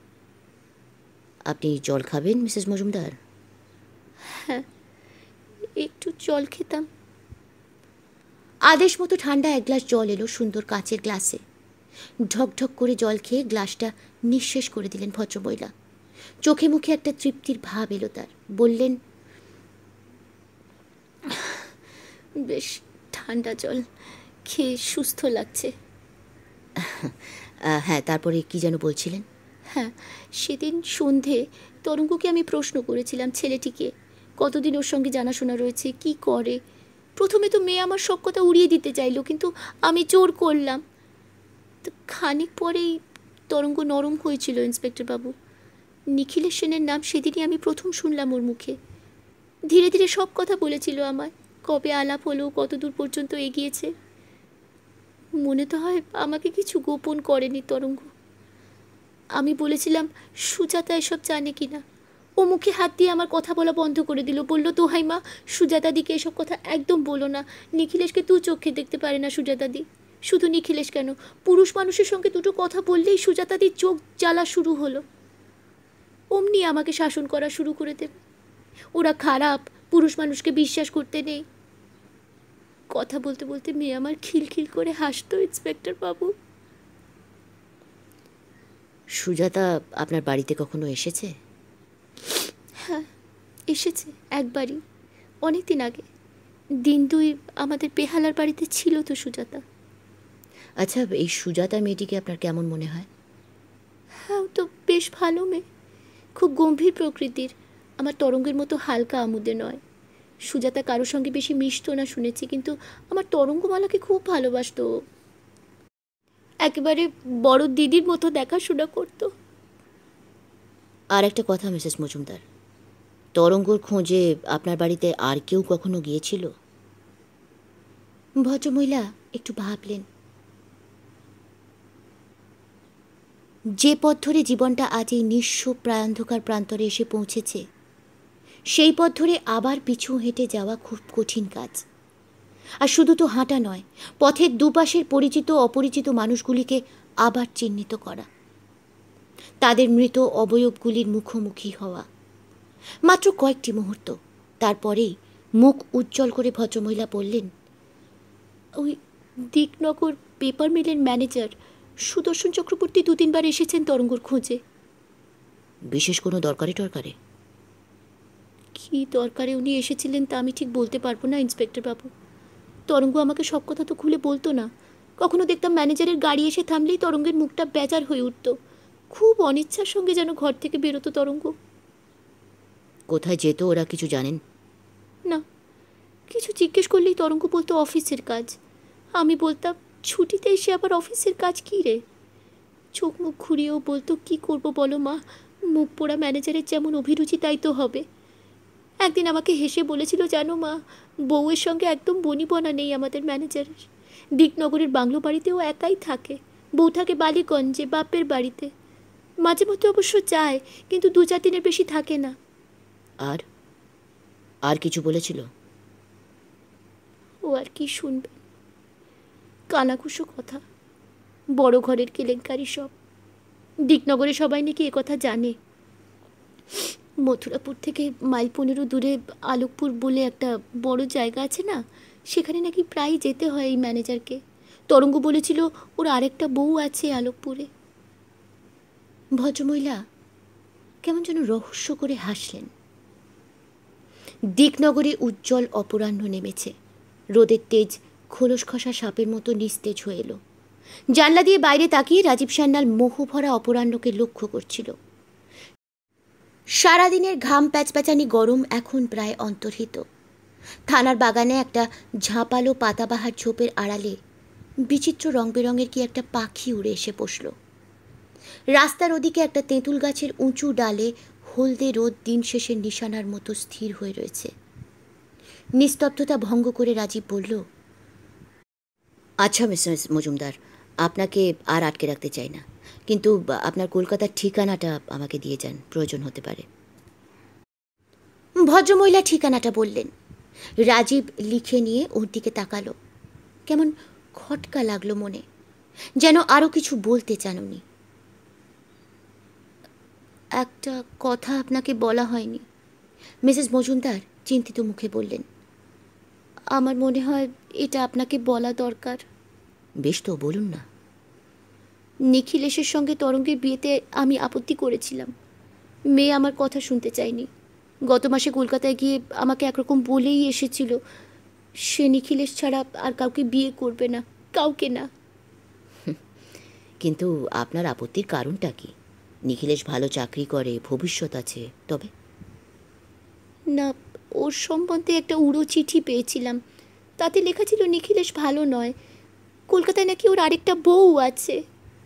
আপনি জল খাবেন মিসেস মজুমদার? হ্যাঁ, একটু জল খেতাম। আদেশ মতো ঠান্ডা 1 গ্লাস জল এলো সুন্দর কাচের গ্লাসে। ঢকঢক করে জল খেয়ে গ্লাসটা নিঃশেষ করে দিলেন ভদ্রমহিলা। চোখে মুখে একটা তৃপ্তির ভাব এলো তার। বললেন, বেশ ঠান্ডা জল খেয়ে সুস্থ লাগছে। হ্যাঁ, তারপরে কি যেন বলছিলেন? হ্যাঁ, সেদিন সন্ধে তরঙ্গকে আমি প্রশ্ন করেছিলাম ছেলেটিকে, কতদিন ওর সঙ্গে জানাশোনা রয়েছে, কি করে। প্রথমে তো মেয়ে আমার সব কথা উড়িয়ে দিতে চাইলো, কিন্তু আমি জোর করলাম। তো খানিক পরেই তরঙ্গ নরম হয়েছিল ইন্সপেক্টর বাবু। নিখিলেশ সেনের নাম সেদিনই আমি প্রথম শুনলাম ওর মুখে। ধীরে ধীরে সব কথা বলেছিল আমায়, কবে আলাপ হলো, কত দূর পর্যন্ত এগিয়েছে। মনে তো হয় আমাকে কিছু গোপন করেনি তরঙ্গ। আমি বলেছিলাম সুজাতা এসব জানে কি না। ও মুখে হাত দিয়ে আমার কথা বলা বন্ধ করে দিল। বলল, দোহাই মা, সুজাতাদিকে এসব কথা একদম বলো না। নিখিলেশকে দু চোখে দেখতে পারে না সুজাতাদি। শুধু নিখিলেশ কেন, পুরুষ মানুষের সঙ্গে দুটো কথা বললেই সুজাতাদির চোখ জ্বালা শুরু হলো। অমনি আমাকে শাসন করা শুরু করে দেবে। ওরা খারাপ, পুরুষ মানুষকে বিশ্বাস করতে নেই। কথা বলতে বলতে মেয়ে আমার খিলখিল করে হাসতো ইন্সপেক্টর বাবু। সুজাতা আপনার বাড়িতে কখনো এসেছে? হ্যাঁ, এসেছে একবারই, অনেক দিন আগে। দিন 2 আমাদের বেহালার বাড়িতে ছিল তো সুজাতা। আচ্ছা, এই সুজাতা মেয়েটিকে আপনার কেমন মনে হয়? হ্যাঁ, ও তো বেশ ভালো মেয়ে, খুব গম্ভীর প্রকৃতির। আমার তরঙ্গের মতো হালকা আমুদে নয়। সুজাতা কারোর সঙ্গে বেশি মিশতো না শুনেছি, কিন্তু আমার তরঙ্গমালাকে খুব ভালোবাসতো। একেবারে বড় দিদির মতো দেখাশোনা করতো। আর একটা কথা মিসেস মজুমদার, তরঙ্গর খোঁজে আপনার বাড়িতে আর কেউ কখনো গিয়েছিল? ভদ্রমহিলা একটু ভাবলেন। যে পথ ধরে জীবনটা আজ এই নিঃস্ব প্রায়ন্ধকার প্রান্তরে এসে পৌঁছেছে, সেই পথ ধরে আবার পিছু হেঁটে যাওয়া খুব কঠিন কাজ। আর শুধু তো হাঁটা নয়, পথের দুপাশের পরিচিত অপরিচিত মানুষগুলিকে আবার চিহ্নিত করা, তাদের মৃত অবয়বগুলির মুখোমুখি হওয়া। মাত্র কয়েকটি মুহূর্ত, তারপরেই মুখ উজ্জ্বল করে ভদ্রমহিলা বললেন, ওই দিকনগর পেপার মিলের ম্যানেজার সুদর্শন চক্রবর্তী 2-3 বার এসেছেন তরঙ্গর খোঁজে। বিশেষ কোনো দরকারে? কি দরকারে উনি এসেছিলেন তা আমি ঠিক বলতে পারবো না ইন্সপেক্টর বাবু। তরঙ্গ আমাকে সব কথা তো খুলে বলতো না। কখনো দেখতাম ম্যানেজারের গাড়ি এসে থামলেই তরঙ্গের মুখটা বেজার হয়ে উঠত। খুব অনিচ্ছার সঙ্গে যেন ঘর থেকে বেরোতো তরঙ্গ। কোথায় যেত ওরা কিছু জানেন? না, কিছু জিজ্ঞেস করলেই তরঙ্গ বলতো অফিসের কাজ। আমি বলতাম, ছুটিতে এসে আবার অফিসের কাজ কী রে? চোখ মুখ ঘুরিয়েও বলতো, কি করব বলো মা, মুখ পোড়া ম্যানেজারের যেমন অভিরুচি তাই তো হবে। একদিন আমাকে হেসে বলেছিল, জানো মা, বউয়ের সঙ্গে একদম বনিবনা নেই আমাদের ম্যানেজারের। দিকনগরের বাংলো বাড়িতেও একাই থাকে, বউ থাকে বালিগঞ্জে বাপের বাড়িতে। মাঝে মধ্যে অবশ্য যায়, কিন্তু 2-4 দিনের বেশি থাকে না। আর আর কিছু বলেছিল? ও আর কি শুনবে, কানাঘুষো কথা, বড় ঘরের কেলেঙ্কারি সব। দিকনগরে সবাই নাকি একথা জানে। মথুরাপুর থেকে মাইল 15 দূরে আলোকপুর বলে একটা বড় জায়গা আছে না, সেখানে নাকি প্রায় যেতে হয় এই ম্যানেজারকে। তরঙ্গ বলেছিল ওর আরেকটা বউ আছে আলোকপুরে। ভদ্রমহিলা কেমন যেন রহস্য করে হাসলেন। দিকনগরে উজ্জ্বল অপরাহ্ন নেমেছে। রোদের তেজ খোলস খসা সাপের মতো নিস্তেজ হয়ে এলো। জানলা দিয়ে বাইরে তাকিয়ে রাজীব সান্যাল মোহভরা অপরাহ্নকে লক্ষ্য করছিল। সারাদিনের ঘাম প্যাচপ্যাচানি গরম এখন প্রায় অন্তর্হিত। থানার বাগানে একটা ঝাঁপালো পাতাবাহার ঝোপের আড়ালে বিচিত্র রং বেরঙের কি একটা পাখি উড়ে এসে বসল। রাস্তার ওদিকে একটা তেঁতুল গাছের উঁচু ডালে হলদে রোদ দিন শেষের নিশানার মতো স্থির হয়ে রয়েছে। নিস্তব্ধতা ভঙ্গ করে রাজীব বলল, আচ্ছা মিসেস মজুমদার, আপনাকে আর আটকে রাখতে চাই না, কিন্তু আপনার কলকাতার ঠিকানাটা আমাকে দিয়ে যান, প্রয়োজন হতে পারে। ভদ্রমহিলা ঠিকানাটা বললেন। রাজীব লিখে নিয়ে ওর দিকে তাকালো। কেমন খটকা লাগলো মনে, যেন আরো কিছু বলতে চান উনি। একটা কথা আপনাকে বলা হয়নি, মিসেস মজুমদার চিন্তিত মুখে বললেন। আমার মনে হয় এটা আপনাকে বলা দরকার। বেশ তো, বলুন না। নিখিলেশের সঙ্গে তরঙ্গের বিয়েতে আমি আপত্তি করেছিলাম। মেয়ে আমার কথা শুনতে চায়নি। গত মাসে কলকাতায় গিয়ে আমাকে একরকম বলেই এসেছিল সে নিখিলেশ ছাড়া আর কাউকে বিয়ে করবে না, কাউকে না। কিন্তু আপনার আপত্তির কারণটা কি? নিখিলেশ ভালো চাকরি করে, ভবিষ্যৎ আছে। তবে না, ওর সম্বন্ধে একটা উড়ো চিঠি পেয়েছিলাম, তাতে লেখা ছিল নিখিলেশ ভালো নয়, কলকাতায় নাকি ওর আরেকটা বউ আছে।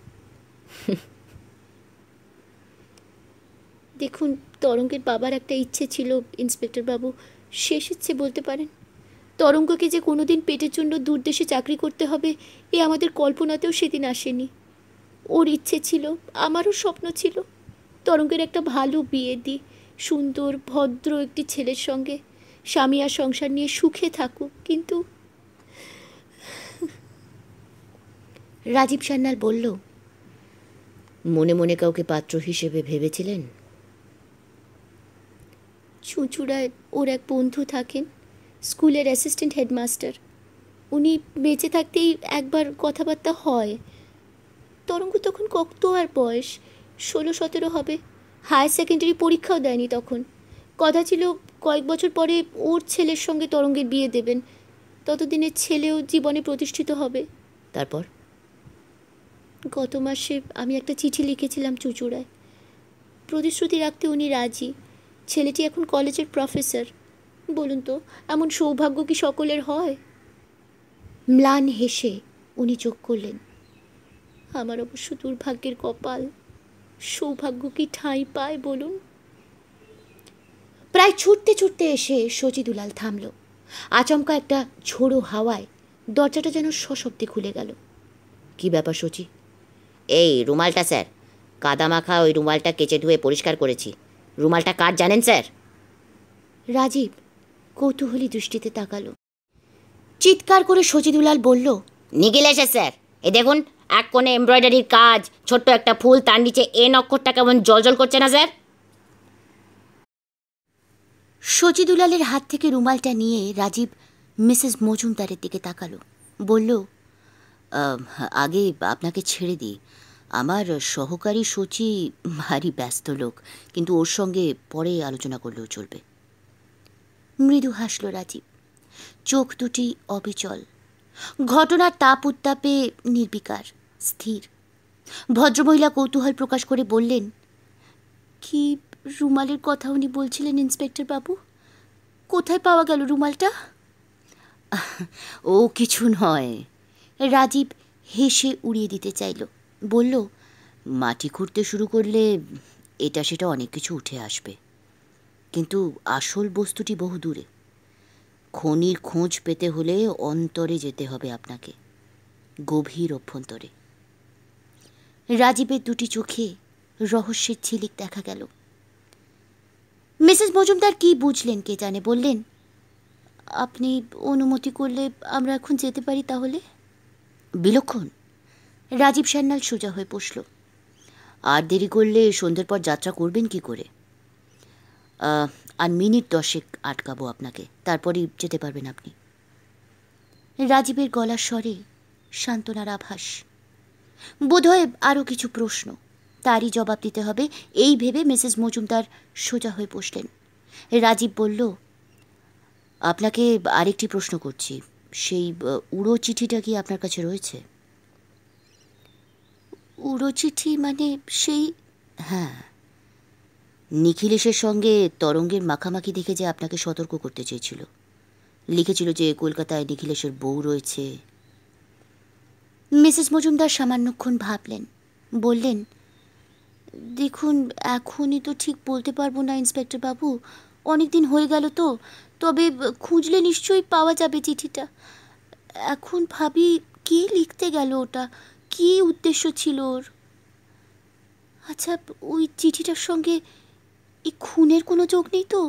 দেখুন, তরঙ্গের বাবার একটা ইচ্ছে ছিল ইন্সপেক্টর বাবু, শেষ ইচ্ছে বলতে পারেন। তরঙ্গকে যে কোনোদিন পেটের জন্য দূর দেশে চাকরি করতে হবে এ আমাদের কল্পনাতেও সেদিন আসেনি। ওর ইচ্ছে ছিল, আমারও স্বপ্ন ছিল, তরঙ্গের একটা ভালো বিয়ে দিই, সুন্দর ভদ্র একটি ছেলের সঙ্গে, স্বামী আর সংসার নিয়ে সুখে থাকুক। কিন্তু রাজীব সান্যাল বলল, মনে মনে কাউকে পাত্র হিসেবে ভেবেছিলেন? চুঁচুড়ায় ওর এক বন্ধু থাকেন, স্কুলের অ্যাসিস্ট্যান্ট হেডমাস্টার। উনি বেঁচে থাকতেই একবার কথাবার্তা হয়। তরঙ্গ তখন কত আর বয়স, 16-17 হবে, হায়ার সেকেন্ডারি পরীক্ষাও দেয়নি তখন। কথা ছিল কয়েক বছর পরে ওর ছেলের সঙ্গে তরঙ্গের বিয়ে দেবেন, ততদিনে ছেলেও জীবনে প্রতিষ্ঠিত হবে। তারপর? গত মাসে আমি একটা চিঠি লিখেছিলাম চুঁচুড়ায়। প্রতিশ্রুতি রাখতে উনি রাজি। ছেলেটি এখন কলেজের প্রফেসর। বলুন তো, এমন সৌভাগ্য কি সকলের হয়? ম্লান হেসে উনি চোখ করলেন। আমার অবশ্য দুর্ভাগ্যের কপাল। সৌভাগ্য কি ঠাঁই পায় বলুন? প্রায় ছুটতে ছুটতে এসে সচিদুলাল থামল। আচমকা একটা ঝোড়ো হাওয়ায় দরজাটা যেন সশব্দে খুলে গেল। কি ব্যাপার সচি? এই রুমালটা স্যার, কাদামাখা ওই রুমালটা কেচে ধুয়ে পরিষ্কার করেছি। রুমালটা কার জানেন স্যার? রাজীব কৌতূহলী দৃষ্টিতে তাকালো। চিৎকার করে সচিদুলাল বলল, নিখিলেশ স্যার, এ দেখুন, এক কোণে এমব্রয়ডারির কাজ, ছোট্ট একটা ফুল, তার নিচে এন অক্ষরটা কেমন জলজল করছে না স্যার? সচিদুলালের হাত থেকে রুমালটা নিয়ে রাজীব মিসেস মজুমদারের দিকে তাকালো। বলল, আগে আপনাকে ছেড়ে দিই। আমার সহকারী সচি ভারী ব্যস্ত লোক, কিন্তু ওর সঙ্গে পরে আলোচনা করলেও চলবে। মৃদু হাসল রাজীব। চোখ দুটি অবিচল, ঘটনার তাপ উত্তাপে নির্বিকার, স্থির। ভদ্রমহিলা কৌতূহল প্রকাশ করে বললেন, কি রুমালের কথা উনি বলছিলেন ইন্সপেক্টর বাবু? কোথায় পাওয়া গেল রুমালটা? ও কিছু নয়। রাজীব হেসে উড়িয়ে দিতে চাইল। বলল, মাটি খুঁড়তে শুরু করলে এটা সেটা অনেক কিছু উঠে আসবে, কিন্তু আসল বস্তুটি বহু দূরে। খনির খোঁজ পেতে হলে অন্তরে যেতে হবে আপনাকে, গভীর অভ্যন্তরে। রাজীবের দুটি চোখে রহস্যের ঝিলিক দেখা গেল। মিসেস মিসেস মজুমদার কি বুঝলেন কে জানে, বললেন, আপনি অনুমতি করলে আমরা এখন যেতে পারি তাহলে। বিলক্ষণ। রাজীব সান্যাল সোজা হয়ে বসল। আর দেরি করলে সন্ধ্যের পর যাত্রা করবেন কি করে? আর মিনিট 10 আটকাবো আপনাকে, তারপরই যেতে পারবেন আপনি। রাজীবের গলার স্বরে সান্ত্বনার আভাস। বোধহয় আরও কিছু প্রশ্ন, তারই জবাব দিতে হবে এই ভেবে মিসেস মজুমদার সোজা হয়ে বসলেন। রাজীব বলল, আপনাকে আরেকটি প্রশ্ন করছি, সেই উড়ো চিঠিটা কি আপনার কাছে রয়েছে? উড়ো চিঠি মানে সেই? হ্যাঁ, নিখিলেশের সঙ্গে তরঙ্গের মাখামাখি দেখে যে আপনাকে সতর্ক করতে চেয়েছিল, লিখেছিল যে কলকাতায় নিখিলেশের বউ রয়েছে। মিসেস মজুমদার সামান্যক্ষণ ভাবলেন, বললেন, দেখুন এখনই তো ঠিক বলতে পারবো না ইন্সপেক্টর বাবু, অনেক দিন হয়ে গেল তো, তবে খুঁজলে নিশ্চয়ই পাওয়া যাবে চিঠিটা। এখন ভাবি কে লিখতে গেল ওটা, কী উদ্দেশ্য ছিল ওর। আচ্ছা, ওই চিঠিটার সঙ্গে এই খুনের কোনো যোগ নেই তো?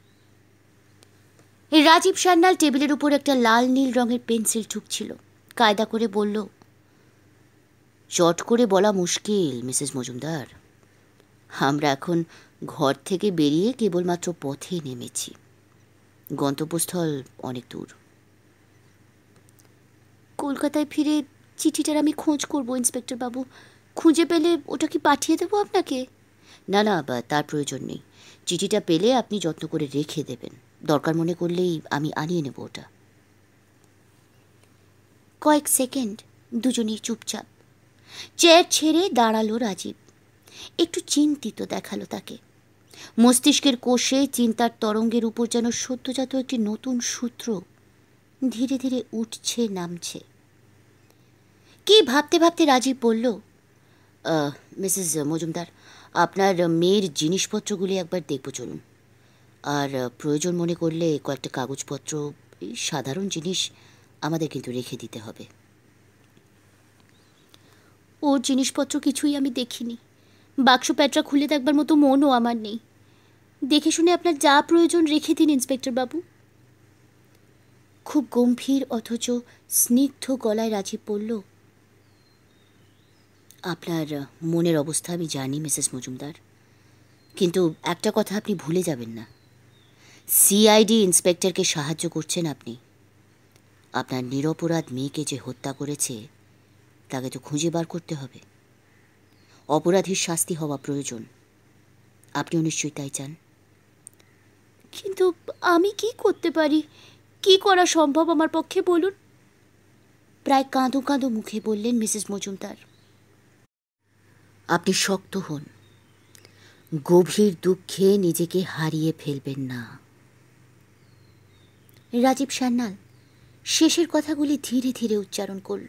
রাজীব সান্যাল টেবিলের উপর একটা লাল নীল রঙের পেন্সিল ঠুকছিল, কায়দা করে বলল, চট করে বলা মুশকিল মিসেস মজুমদার। আমরা এখন ঘর থেকে বেরিয়ে কেবলমাত্র পথে নেমেছি, গন্তব্যস্থল অনেক দূর। কলকাতায় ফিরে চিঠিটার আমি খোঁজ করব ইন্সপেক্টর বাবু, খুঁজে পেলে ওটা কি পাঠিয়ে দেবো আপনাকে? না না, তার প্রয়োজন নেই। চিঠিটা পেলে আপনি যত্ন করে রেখে দেবেন, দরকার মনে করলেই আমি আনিয়ে নেব ওটা। কয়েক সেকেন্ড দুজনেই চুপচাপ। চেয়ার ছেড়ে দাঁড়ালো রাজীব, একটু চিন্তিত দেখালো তাকে। মস্তিষ্কের কোষে চিন্তার তরঙ্গের উপর যেন সদ্যজাত একটি নতুন সূত্র ধীরে ধীরে উঠছে নামছে। কি ভাবতে ভাবতে রাজীব বলল, মিসেস মজুমদার, আপনার মেয়ের জিনিসপত্রগুলি একবার দেখব চলুন। আর প্রয়োজন মনে করলে কয়েকটা কাগজপত্র, এই সাধারণ জিনিস আমাদের কিন্তু রেখে দিতে হবে। ওর জিনিসপত্র কিছুই আমি দেখিনি, বাক্স প্যাটরা খুলে দেখবার মতো মনও আমার নেই। দেখে শুনে আপনার যা প্রয়োজন রেখে দিন ইন্সপেক্টর বাবু। খুব গম্ভীর অথচ স্নিগ্ধ গলায় রাজীব বলল, আপনার মনের অবস্থা আমি জানি মিসেস মজুমদার, কিন্তু একটা কথা আপনি ভুলে যাবেন না, সিআইডি ইন্সপেক্টরকে সাহায্য করছেন আপনি। আপনার নিরপরাধ মেয়েকে যে হত্যা করেছে তাকে তো খুঁজে বার করতে হবে, অপরাধীর শাস্তি হওয়া প্রয়োজন। আপনিও নিশ্চয়ই তাই চান। কিন্তু আমি কি করতে পারি, কি করা সম্ভব আমার পক্ষে বলুন? প্রায় কাঁদো কাঁদো মুখে বললেন মিসেস মজুমদার। আপনি শক্ত হন, গভীর দুঃখে নিজেকে হারিয়ে ফেলবেন না। রাজীব সান্যাল শেষের কথাগুলি ধীরে ধীরে উচ্চারণ করল।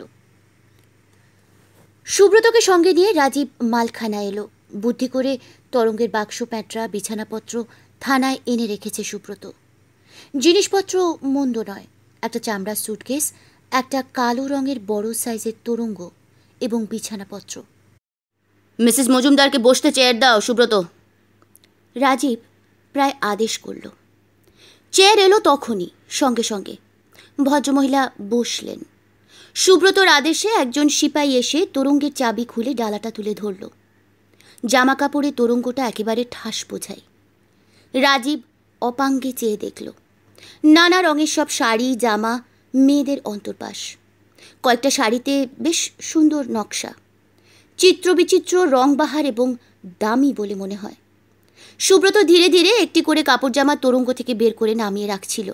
সুব্রতকে সঙ্গে নিয়ে রাজীব মালখানা এলো। বুদ্ধি করে তরঙ্গের বাক্স প্যাঁটরা বিছানাপত্র থানায় এনে রেখেছে সুব্রত। জিনিসপত্র মন্দ নয়, একটা চামড়ার সুটকেস, একটা কালো রঙের বড় সাইজের তোরঙ্গ এবং বিছানাপত্র। মিসেস মজুমদারকে বসতে চেয়ার দাও সুব্রত। রাজীব প্রায় আদেশ করল। চেয়ার এলো তখনই, সঙ্গে সঙ্গে ভদ্রমহিলা বসলেন। সুব্রতর আদেশে একজন সিপাই এসে তোরঙ্গের চাবি খুলে ডালাটা তুলে ধরল। জামা কাপড়ে তোরঙ্গটা একেবারে ঠাস বোঝায়। রাজীব অপাঙ্গে চেয়ে দেখল। নানা রঙের সব শাড়ি, জামা, মেয়েদের অন্তর্বাস। কয়েকটা শাড়িতে বেশ সুন্দর নকশা, চিত্রবিচিত্র রংবাহার এবং দামি বলে মনে হয়। সুব্রত ধীরে ধীরে একটি করে কাপড় জামা তোরঙ্গ থেকে বের করে নামিয়ে রাখছিল।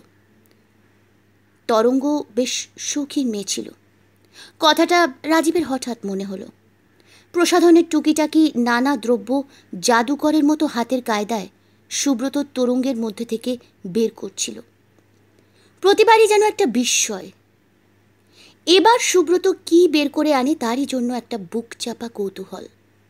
তরঙ্গ বেশ শৌখিন মেয়ে ছিল, কথাটা রাজীবের হঠাৎ মনে হলো। প্রসাধনের টুকিটাকি নানা দ্রব্য জাদুকরের মতো হাতের কায়দায় সুব্রত তরঙ্গের মধ্যে থেকে বের করছিল। প্রতিবারই যেন একটা বিস্ময়। এবার সুব্রত কি বের করে আনে তারই জন্য একটা বুক চাপা কৌতূহল।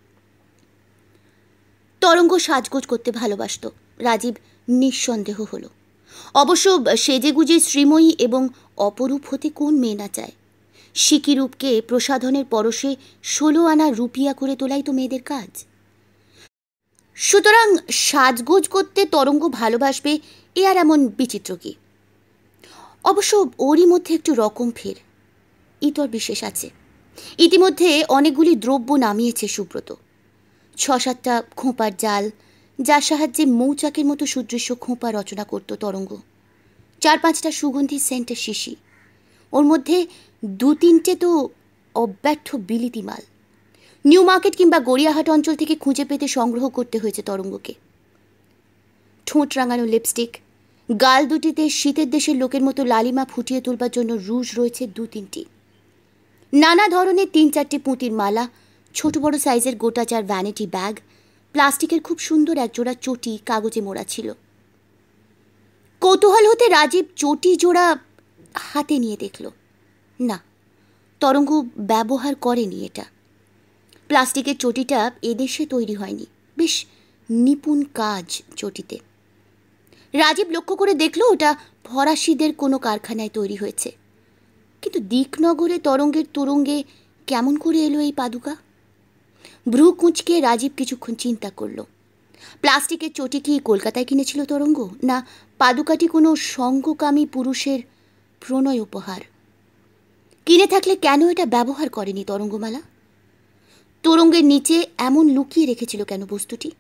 তরঙ্গ সাজগোজ করতে ভালোবাসত, রাজীব নিঃসন্দেহ হলো। অবশ্য সেজেগুজে শ্রীময়ী এবং অপরূপ হতে কোন মেয়ে না চায়? সিকিরূপকে প্রসাধনের পরশে 16 আনা রুপিয়া করে তোলাই তো মেয়েদের কাজ। সুতরাং সাজগোজ করতে তরঙ্গ ভালোবাসবে এ আর এমন বিচিত্র কি? অবশ্য ওরই মধ্যে একটু রকম ফের ইতর বিশেষ আছে। ইতিমধ্যে অনেকগুলি দ্রব্য নামিয়েছে সুব্রত। 6-7টা খোঁপার জাল, যার সাহায্যে মৌচাকের মতো সুদৃশ্য খোঁপা রচনা করত তরঙ্গ। 4-5টা সুগন্ধি সেন্টের শিশি, ওর মধ্যে 2-3টে তো অব্যর্থ বিলিতি মাল। নিউ মার্কেট কিংবা গড়িয়াহাট অঞ্চল থেকে খুঁজে পেতে সংগ্রহ করতে হয়েছে তরঙ্গকে। ঠোঁট রাঙানো লিপস্টিক, গাল দুটিতে শীতের দেশের লোকের মতো লালিমা ফুটিয়ে তুলবার জন্য রুজ রয়েছে 2-3টি। নানা ধরনের 3-4টে পুঁতির মালা, ছোট বড় সাইজের গোটা 4 ভ্যানিটি ব্যাগ, প্লাস্টিকের খুব সুন্দর একজোড়া চটি কাগজে মোড়া ছিল। কৌতূহল হতে রাজীব চটি জোড়া হাতে নিয়ে দেখল। না, তরঙ্গ ব্যবহার করেনি এটা। প্লাস্টিকের চটিটা এদেশে তৈরি হয়নি, বেশ নিপুণ কাজ চটিতে। রাজীব লক্ষ্য করে দেখল ওটা ফরাসিদের কোনো কারখানায় তৈরি হয়েছে। কিন্তু দিকনগরে তরঙ্গের তুরঙ্গে কেমন করে এলো এই পাদুকা? ভ্রু কুঁচকে রাজীব কিছুক্ষণ চিন্তা করল। প্লাস্টিকের চটি কি কলকাতায় কিনেছিল তরঙ্গ, না পাদুকাটি কোনো সঙ্গকামী পুরুষের প্রণয় উপহার? কিনে থাকলে কেন এটা ব্যবহার করেনি তরঙ্গমালা? তোরঙ্গের নিচে এমন লুকিয়ে রেখেছিল কেন বস্তুটি?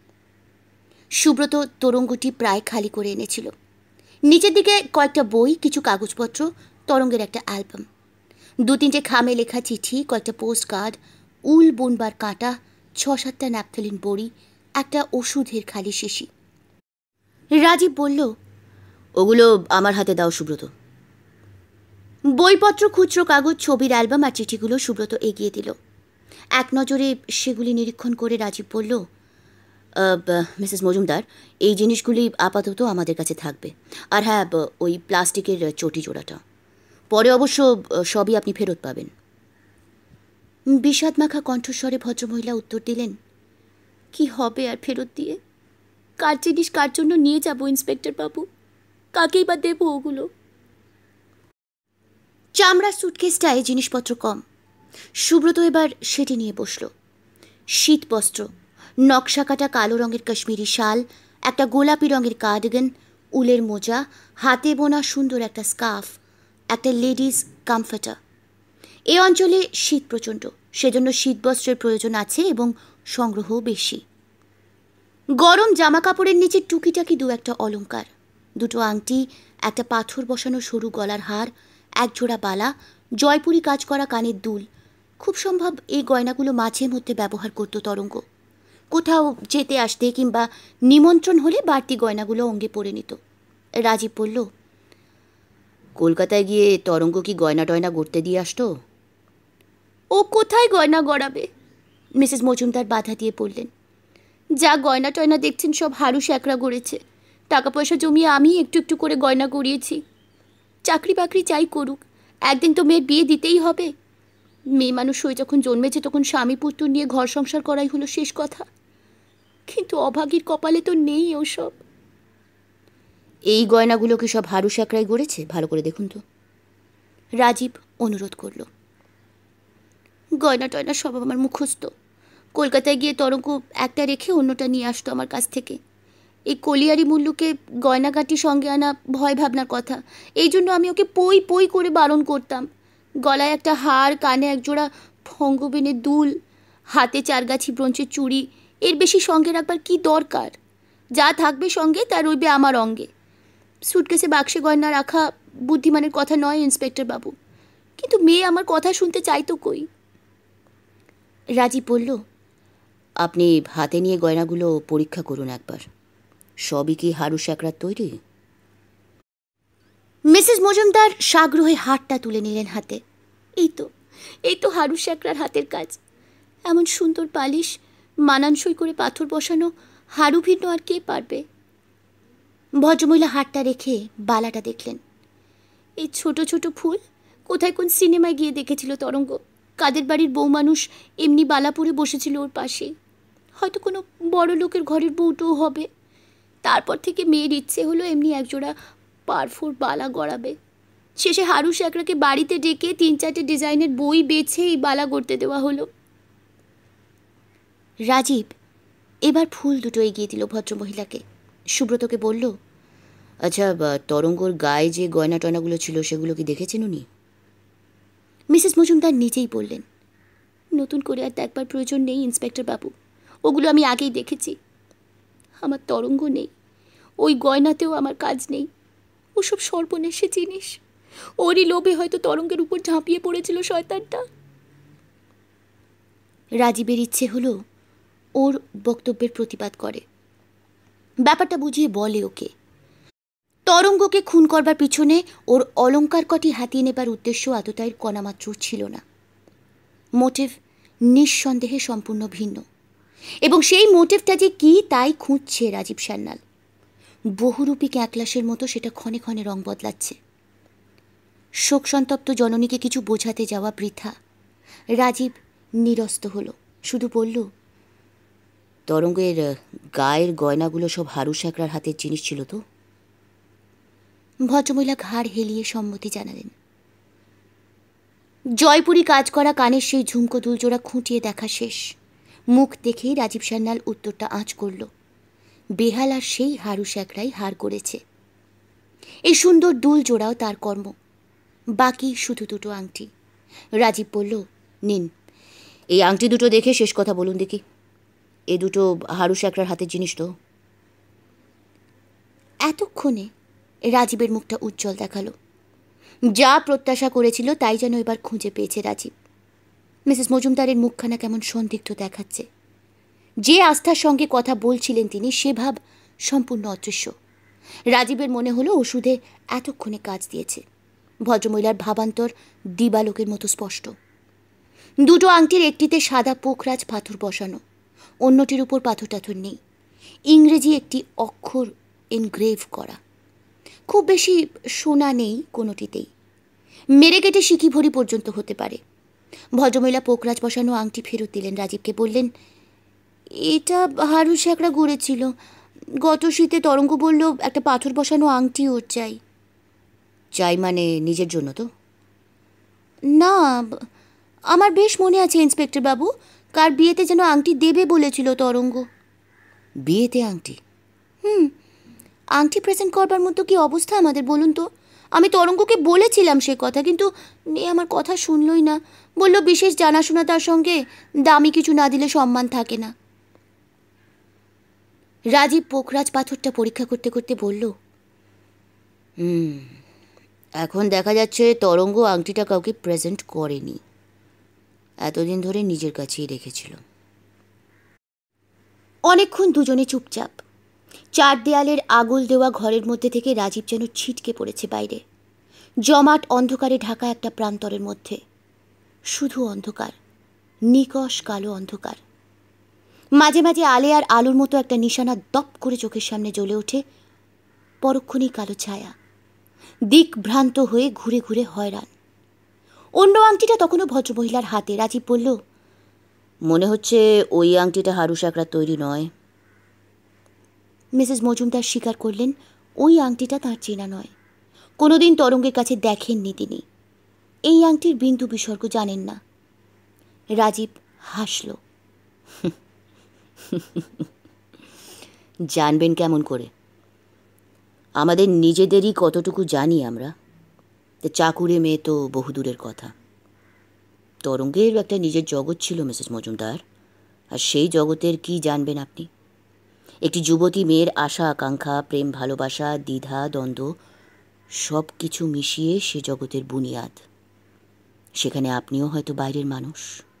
সুব্রত তোরঙ্গটি প্রায় খালি করে এনেছিল। নিচের দিকে কয়েকটা বই, কিছু কাগজপত্র, তরঙ্গের একটা অ্যালবাম, 2-3টে খামে লেখা চিঠি, কয়েকটা পোস্ট কার্ড, উল বুনবার কাঁটা, 6-7টা ন্যাপথলিন বড়ি, একটা ওষুধের খালি শিশি। রাজীব বলল, ওগুলো আমার হাতে দাও সুব্রত। বইপত্র, খুচরো কাগজ, ছবির অ্যালবাম আর চিঠিগুলো সুব্রত এগিয়ে দিল। এক নজরে সেগুলি নিরীক্ষণ করে রাজীব বলল, মিসেস মজুমদার, এই জিনিসগুলি আপাতত আমাদের কাছে থাকবে। আর হ্যাঁ, ওই প্লাস্টিকের চটি জোড়াটা পরে অবশ্য সবই আপনি ফেরত পাবেন। বিষাদ মাখা কণ্ঠস্বরে ভদ্রমহিলা উত্তর দিলেন, কি হবে আর ফেরত দিয়ে? কার জিনিস কার জন্য নিয়ে যাব ইন্সপেক্টর বাবু? কাকেই বা দেবো ওগুলো? চামড়ার সুটকেসটায় জিনিসপত্র কম। সুব্রত এবার সেটি নিয়ে বসল। শীত বস্ত্র, নকশা কাটা কালো রঙের কাশ্মীরি শাল, একটা গোলাপি রঙের কার্ডিগান, উলের মোজা, হাতে বোনা সুন্দর একটা স্কার্ফ, একটা লেডিস কমফর্টার। এ অঞ্চলে শীত প্রচণ্ড, সেজন্য শীতবস্ত্রের প্রয়োজন আছে এবং সংগ্রহও বেশি। গরম জামা কাপড়ের নিচে টুকিটাকি 2-একটা অলংকার, 2টো আংটি, একটা পাথর বসানো সরু গলার হার, 1 জোড়া বালা, জয়পুরি কাজ করা কানের দুল। খুব সম্ভব এই গয়নাগুলো মাঝে মধ্যে ব্যবহার করত তরঙ্গ। কোথাও যেতে আসতে কিংবা নিমন্ত্রণ হলে বাড়তি গয়নাগুলো অঙ্গে পরে নিত। রাজীব বলল, কলকাতায় গিয়ে তরঙ্গ কি গয়না টয়না গড়তে দিয়ে আসতো? ও কোথায় গয়না গড়াবে? মিসেস মজুমদার বাধা দিয়ে বললেন, যা গয়না টয়না দেখছেন সব হারু শ্যাকরা গড়েছে। টাকা পয়সা জমিয়ে আমি একটু একটু করে গয়না গড়িয়েছি। চাকরি বাকরি চাই করুক, একদিন তো মেয়ের বিয়ে দিতেই হবে। মেয়ে মানুষ হয়ে যখন জন্মেছে তখন স্বামী পুত্র নিয়ে ঘর সংসার করাই হলো শেষ কথা। কিন্তু অভাগীর কপালে তো নেই ওসব। এই গয়নাগুলো কি সব হারু শ্যাকরাই গড়েছে? ভালো করে দেখুন তো। রাজীব অনুরোধ করল। গয়না টয়না সব আমার মুখস্থ। কলকাতায় গিয়ে তরঙ্গ একটা রেখে অন্যটা নিয়ে আসতো আমার কাছ থেকে। এই কলিয়ারি মুল্লুকে গয়নাগাটি সঙ্গে আনা ভয় ভাবনার কথা, এই জন্য আমি ওকে পই পই করে বারণ করতাম। গলায় একটা হার, কানে একজোড়া ভঙ্গবিনের দুল, হাতে 4 গাছি ব্রোঞ্চের চুড়ি, এর বেশি সঙ্গে রাখবার কি দরকার? যা থাকবে সঙ্গে তা রইবে আমার অঙ্গে। সুটকেসে বাক্সে গয়না রাখা বুদ্ধিমানের কথা নয় ইন্সপেক্টর বাবু, কিন্তু মেয়ে আমার কথা শুনতে চাইতো কই? রাজীব বলল, আপনি হাতে নিয়ে গয়নাগুলো পরীক্ষা করুন একবার। সবই কি হারু শ্যাকরার তৈরি? মিসেস মজুমদার সাগ্রহে হাতটা তুলে নিলেন হাতে। এই তো হারু শ্যাকরার হাতের কাজ। এমন সুন্দর পালিশ, মানানসই করে পাথর বসানো হারু ভিন্ন আর কে পারবে? ভদ্রমহিলা হাতটা রেখে বালাটা দেখলেন। এই ছোট ছোট ফুল কোথায় কোন সিনেমায় গিয়ে দেখেছিল তরঙ্গ। কাদের বাড়ির বউ মানুষ এমনি বালা পরে বসেছিল ওর পাশে। হয়তো কোনো বড় লোকের ঘরের বউটোও হবে। তারপর থেকে মেয়ের ইচ্ছে হলো এমনি একজোড়া পারফোর বালা গড়াবে। শেষে হারু শ্যাকরাকে বাড়িতে ডেকে 3-4টে ডিজাইনের বই বেছে এই বালা গড়তে দেওয়া হলো। রাজীব এবার ফুল দুটো এগিয়ে দিল ভদ্রমহিলাকে। সুব্রতকে বলল, আচ্ছা, তরঙ্গর গায়ে যে গয়না টয়নাগুলো ছিল সেগুলো কি দেখেছেন উনি? মিসেস মজুমদার নিজেই বললেন, নতুন করে আর দেখবার প্রয়োজন নেই ইন্সপেক্টর বাবু, ওগুলো আমি আগেই দেখেছি। আমার তরঙ্গ নেই, ওই গয়নাতেও আমার কাজ নেই। ওসব সর্বনেশে জিনিস, ওরই লোভে হয়তো তরঙ্গের উপর ঝাঁপিয়ে পড়েছিল শয়তানটা। রাজীবের ইচ্ছে হলো ওর বক্তব্যের প্রতিবাদ করে, ব্যাপারটা বুঝিয়ে বলে ওকে। তরঙ্গকে খুন করবার পিছনে ওর অলংকার কটি হাতিয়ে নেবার উদ্দেশ্য এতটাই কণামাত্র ছিল না। মোটিভ নিঃসন্দেহে সম্পূর্ণ ভিন্ন, এবং সেই মোটিভটা যে কি তাই খুঁজছে রাজীব সান্যাল। বহুরূপী ক্যাকলাসের মতো সেটা ক্ষণে ক্ষণে রং বদলাচ্ছে। শোকসন্তপ্ত জননীকে কিছু বোঝাতে যাওয়া বৃথা। রাজীব নিরস্ত হলো, শুধু বলল, তরঙ্গের গায়ের গয়নাগুলো সব হারু শ্যাকরার হাতের জিনিস ছিল তো? ভদ্রমহিলা ঘাড় হেলিয়ে সম্মতি জানালেন। জয়পুরি কাজ করা কানের সেই ঝুমকো দুলজোড়া খুঁটিয়ে দেখা শেষ। মুখ দেখেই রাজীব সান্যাল উত্তরটা আঁচ করল, বেহালার সেই হারু শ্যাকরাই হার করেছে। এই সুন্দর দুল জোড়াও তার কর্ম, বাকি শুধু দুটো আংটি। রাজীব বলল, নিন, এই আংটি দুটো দেখে শেষ কথা বলুন দেখি। এ দুটো হারু শ্যাকরার হাতের জিনিস তো? এতক্ষণে রাজীবের মুখটা উজ্জ্বল দেখালো। যা প্রত্যাশা করেছিল তাই যেন এবার খুঁজে পেয়েছে রাজীব। মিসেস মজুমদারের মুখখানা কেমন সন্দিগ্ধ দেখাচ্ছে। যে আস্থার সঙ্গে কথা বলছিলেন তিনি, সে ভাব সম্পূর্ণ অদৃশ্য। রাজীবের মনে হলো ওষুধে এতক্ষণে কাজ দিয়েছে। ভদ্রমহিলার ভাবান্তর দিবালোকের মতো স্পষ্ট। দুটো আংটির একটিতে সাদা পোখরাজ পাথর বসানো, অন্যটির উপর পাথর টাথর নেই। ইংরেজি একটি অক্ষর এনগ্রেভ করা। খুব বেশি সোনা নেই কোনোটিতেই, মেরে কেটে শিখি ভরি পর্যন্ত হতে পারে। ভদ্রমহিলা পোখরাজ বসানো আংটি ফেরত দিলেন রাজীবকে, বললেন, এটা হারু শ্যাকরা গড়েছিল। গত শীতে তরঙ্গ বলল একটা পাথর বসানো আংটি ওর চাই। চাই মানে নিজের জন্য তো? না, আমার বেশ মনে আছে ইন্সপেক্টর বাবু, কার বিয়েতে যেন আংটি দেবে বলেছিল তরঙ্গ। বিয়েতে আংটি? আংটি প্রেজেন্ট করবার মতো কি অবস্থা আমাদের বলুন তো? আমি তরঙ্গকে বলেছিলাম সে কথা, কিন্তু মেয়ে আমার কথা শুনলই না। বলল বিশেষ জানাশোনা তার সঙ্গে, দামি কিছু না দিলে সম্মান থাকে না। রাজীব পোখরাজ পাথরটা পরীক্ষা করতে করতে বলল, এখন দেখা যাচ্ছে তরঙ্গ আংটিটা কাউকে প্রেজেন্ট করেনি, এতদিন ধরে নিজের কাছেই রেখেছিল। অনেকক্ষণ দুজনে চুপচাপ। চার দেয়ালের আগল দেওয়া ঘরের মধ্যে থেকে রাজীব যেন ছিটকে পড়েছে বাইরে। জমাট অন্ধকারে ঢাকা একটা প্রান্তরের মধ্যে, শুধু অন্ধকার, নিকষ কালো অন্ধকার। মাঝে মাঝে আলে আর আলোর মতো একটা নিশানা দপ করে চোখের সামনে জ্বলে ওঠে, পরক্ষণেই কালো ছায়া। দিক ভ্রান্ত হয়ে ঘুরে ঘুরে হয়রান। অন্য আংটিটা তখনও ভদ্রমহিলার হাতে। রাজীব বলল, মনে হচ্ছে ওই আংটিটা হারু শ্যাকরার তৈরি নয়। মিসেস মজুমদার স্বীকার করলেন, ওই আংটিটা তাঁর চেনা নয়। কোনোদিন তরঙ্গের কাছে দেখেননি তিনি, এই আংটির বিন্দু বিসর্গ জানেন না। রাজীব হাসল। জানবেন কেমন করে? আমাদের নিজেদেরই কতটুকু জানি আমরা। চাকুরে মেয়ে তো বহুদূরের কথা। তরঙ্গের একটা নিজের জগৎ ছিল মিসেস মজুমদার, আর সেই জগতের কি জানবেন আপনি? একটি যুবতী মেয়ের আশা আকাঙ্ক্ষা, প্রেম ভালোবাসা, দ্বিধা দ্বন্দ্ব সব কিছু মিশিয়ে সে জগতের বুনিয়াদ। সেখানে আপনিও হয়তো বাইরের মানুষ।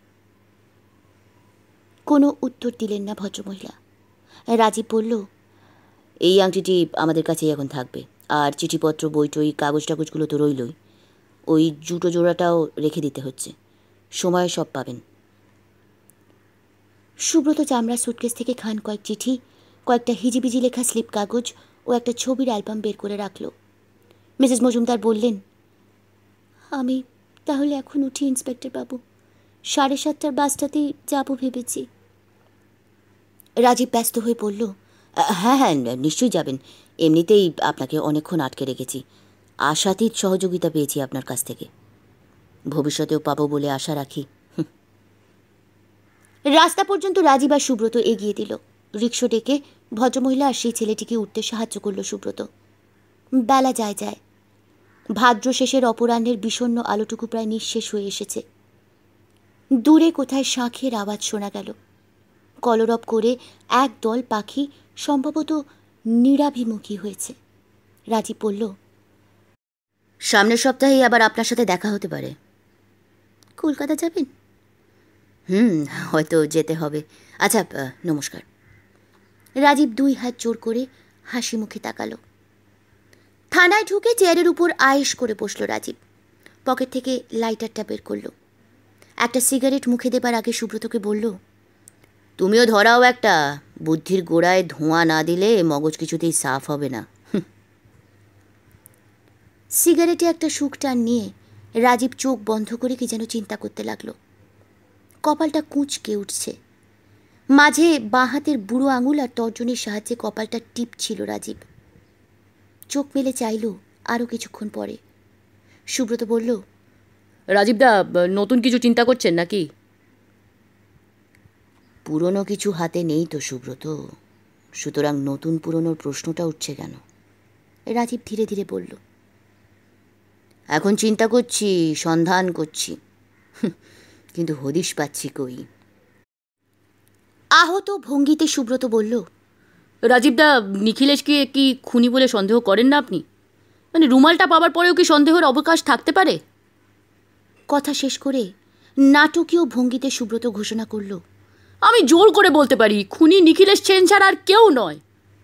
কোনো উত্তর দিলেন না ভদ্রমহিলা। রাজীব বলল, এই আংটিটি আমাদের কাছেই এখন থাকবে, আর চিঠিপত্র বইটই কাগজ টাগজগুলো তো রইলই। ওই জুটো জোড়াটাও রেখে দিতে হচ্ছে, সময়ে সব পাবেন। সুব্রত চামড়া সুটকেস থেকে খান কয়েক চিঠি, কয়েকটা হিজিবিজি লেখা স্লিপ কাগজ ও একটা ছবির অ্যালবাম বের করে রাখল। মিসেস মজুমদার বললেন, আমি তাহলে এখন উঠি ইন্সপেক্টর বাবু, 7:30টার বাসটাতেই যাব ভেবেছি। রাজীব ব্যস্ত হয়ে বলল, হ্যাঁ হ্যাঁ, নিশ্চয়ই যাবেন। এমনিতেই আপনাকে অনেকক্ষণ আটকে রেখেছি। আশাতীত সহযোগিতা পেয়েছি আপনার কাছ থেকে, ভবিষ্যতেও পাবো বলে আশা রাখি। রাস্তা পর্যন্ত রাজীব আর সুব্রত এগিয়ে দিল। রিকশো ডেকে ভদ্রমহিলা আর সেই ছেলেটিকে উঠতে সাহায্য করল সুব্রত। বেলা যায় যায়, ভাদ্র শেষের অপরাহ্নের বিষণ্ণ আলোটুকু প্রায় নিঃশেষ হয়ে এসেছে। দূরে কোথায় শাঁখের আওয়াজ শোনা গেল। কলরব করে এক দল পাখি সম্ভবত নিরাভিমুখী হয়েছে। রাজীব বলল, সামনের সপ্তাহেই আবার আপনার সাথে দেখা হতে পারে। কলকাতা যাবেন? হয়তো যেতে হবে। আচ্ছা, নমস্কার। রাজীব 2 হাত জোর করে হাসি মুখে তাকালো। থানায় ঢুকে চেয়ারের উপর আয়েশ করে বসল রাজীব। পকেট থেকে লাইটারটা বের করল। একটা সিগারেট মুখে দেবার আগে সুব্রতকে বলল, তুমিও ধরাও একটা। বুদ্ধির গোড়ায় ধোঁয়া না দিলে মগজ কিছুতেই সাফ হবে না। সিগারেটে একটা সুখ টান নিয়ে রাজীব চোখ বন্ধ করে কি যেন চিন্তা করতে লাগলো। কপালটা কুঁচকে উঠছে। মাঝে বাঁ হাতের বুড়ো আঙুল আর তর্জনীর সাহায্যে কপালটা টিপছিল রাজীব। চোখ মেলে চাইল আরও কিছুক্ষণ পরে। সুব্রত বলল, রাজীবদা, নতুন কিছু চিন্তা করছেন নাকি? পুরনো কিছু হাতে নেই তো সুব্রত, সুতরাং নতুন পুরনোর প্রশ্নটা উঠছে কেন? রাজীব ধীরে ধীরে বলল, এখন চিন্তা করছি, সন্ধান করছি, কিন্তু হদিশ পাচ্ছি কই। আহত ভঙ্গিতে সুব্রত বলল, রাজীবদা, নিখিলেশকে কি খুনি বলে সন্দেহ করেন না আপনি? মানে রুমালটা পাবার পরেও কি সন্দেহের অবকাশ থাকতে পারে? কথা শেষ করে নাটকীয় ভঙ্গিতে সুব্রত ঘোষণা করল, আমি জোর করে বলতে পারি, খুনি নিখিলেশ সেন ছাড়া আর কেউ নয়।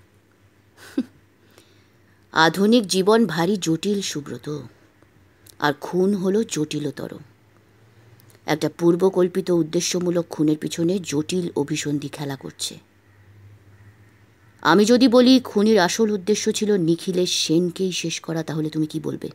আধুনিক জীবন ভারী জটিল সুব্রত, আর খুন হলো জটিলতর। একটা পূর্বকল্পিত উদ্দেশ্যমূলক খুনের পিছনে জটিল অভিসন্ধি খেলা করছে। আমি যদি বলি খুনির আসল উদ্দেশ্য ছিল নিখিলেশ সেনকেই শেষ করা, তাহলে তুমি কি বলবে?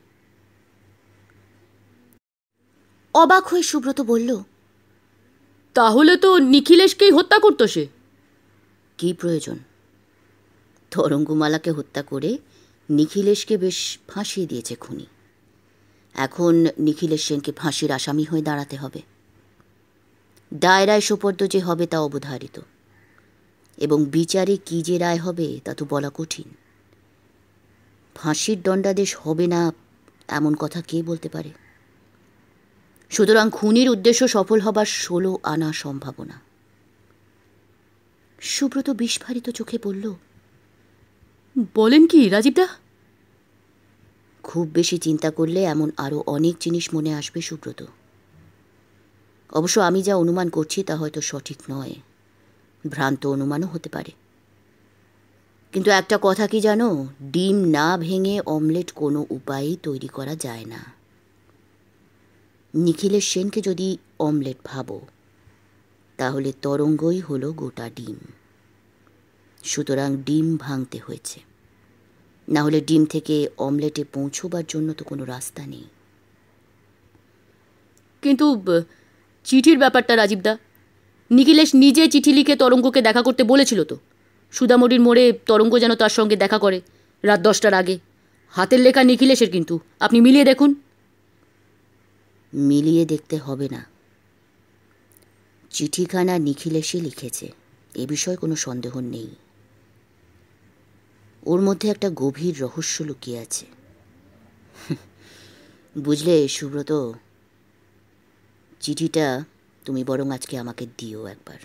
অবাক হয়ে সুব্রত বলল, তাহলে তো নিখিলেশকেই হত্যা করতো সে। কি প্রয়োজন? তরঙ্গমালাকে হত্যা করে নিখিলেশকে বেশ ফাঁসিয়ে দিয়েছে খুনি। এখন নিখিলেশ সেনকে ফাঁসির আসামি হয়ে দাঁড়াতে হবে। দায়রায় সোপর্দ যে হবে তা অবধারিত, এবং বিচারে কি যে রায় হবে তা তো বলা কঠিন। ফাঁসির দণ্ডাদেশ হবে না এমন কথা কে বলতে পারে? সুতরাং খুনির উদ্দেশ্য সফল হবার 16 আনা সম্ভাবনা। সুব্রত বিস্ফারিত চোখে বলল, বলেন কি রাজীবদা? খুব বেশি চিন্তা করলে এমন আরও অনেক জিনিস মনে আসবে সুব্রত। অবশ্য আমি যা অনুমান করছি তা হয়তো সঠিক নয়, ভ্রান্ত অনুমানও হতে পারে। কিন্তু একটা কথা কি জানো, ডিম না ভেঙে অমলেট কোনো উপায়েই তৈরি করা যায় না। নিখিলেশ সেনকে যদি অমলেট ভাবো, তাহলে তরঙ্গই হলো গোটা ডিম। সুতরাং ডিম ভাঙতে হয়েছে, না হলে ডিম থেকে অমলেটে পৌঁছবার জন্য তো কোনো রাস্তা নেই। কিন্তু চিঠির ব্যাপারটা রাজীবদা, নিখিলেশ নিজে চিঠি লিখে তরঙ্গকে দেখা করতে বলেছিল তো। সুদামড়ির মোড়ে তরঙ্গ যেন তার সঙ্গে দেখা করে রাত 10টার আগে। হাতের লেখা নিখিলেশের, কিন্তু আপনি মিলিয়ে দেখুন। মিলিয়ে দেখতে হবে না, চিঠিখানা নিখিলেশই লিখেছে, এ বিষয়ে কোনো সন্দেহ নেই। ওর মধ্যে একটা গভীর রহস্য লুকিয়ে আছে। বুঝলে সুব্রত, চিঠিটা তুমি বরং আজকে আমাকে দিও একবার।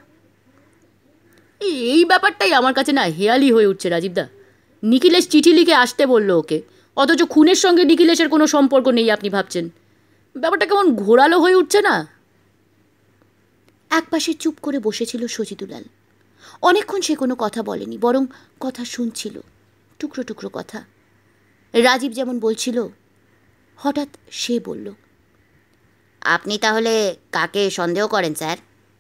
এই ব্যাপারটাই আমার কাছে না হেয়ালি হয়ে উঠছে রাজীবদা। নিখিলেশ চিঠি লিখে আসতে বলল ওকে, অথচ খুনের সঙ্গে নিখিলেশের কোনো সম্পর্ক নেই আপনি ভাবছেন। ব্যাপারটা কেমন ঘোরালো হয়ে উঠছে না? একপাশে চুপ করে বসেছিল সজিদুলাল। অনেকক্ষণ সে কোনো কথা বলেনি, বরং কথা শুনছিল, টুকরো টুকরো কথা। রাজীব যেমন বলছিল, হঠাৎ সে বলল, আপনি তাহলে কাকে সন্দেহ করেন স্যার?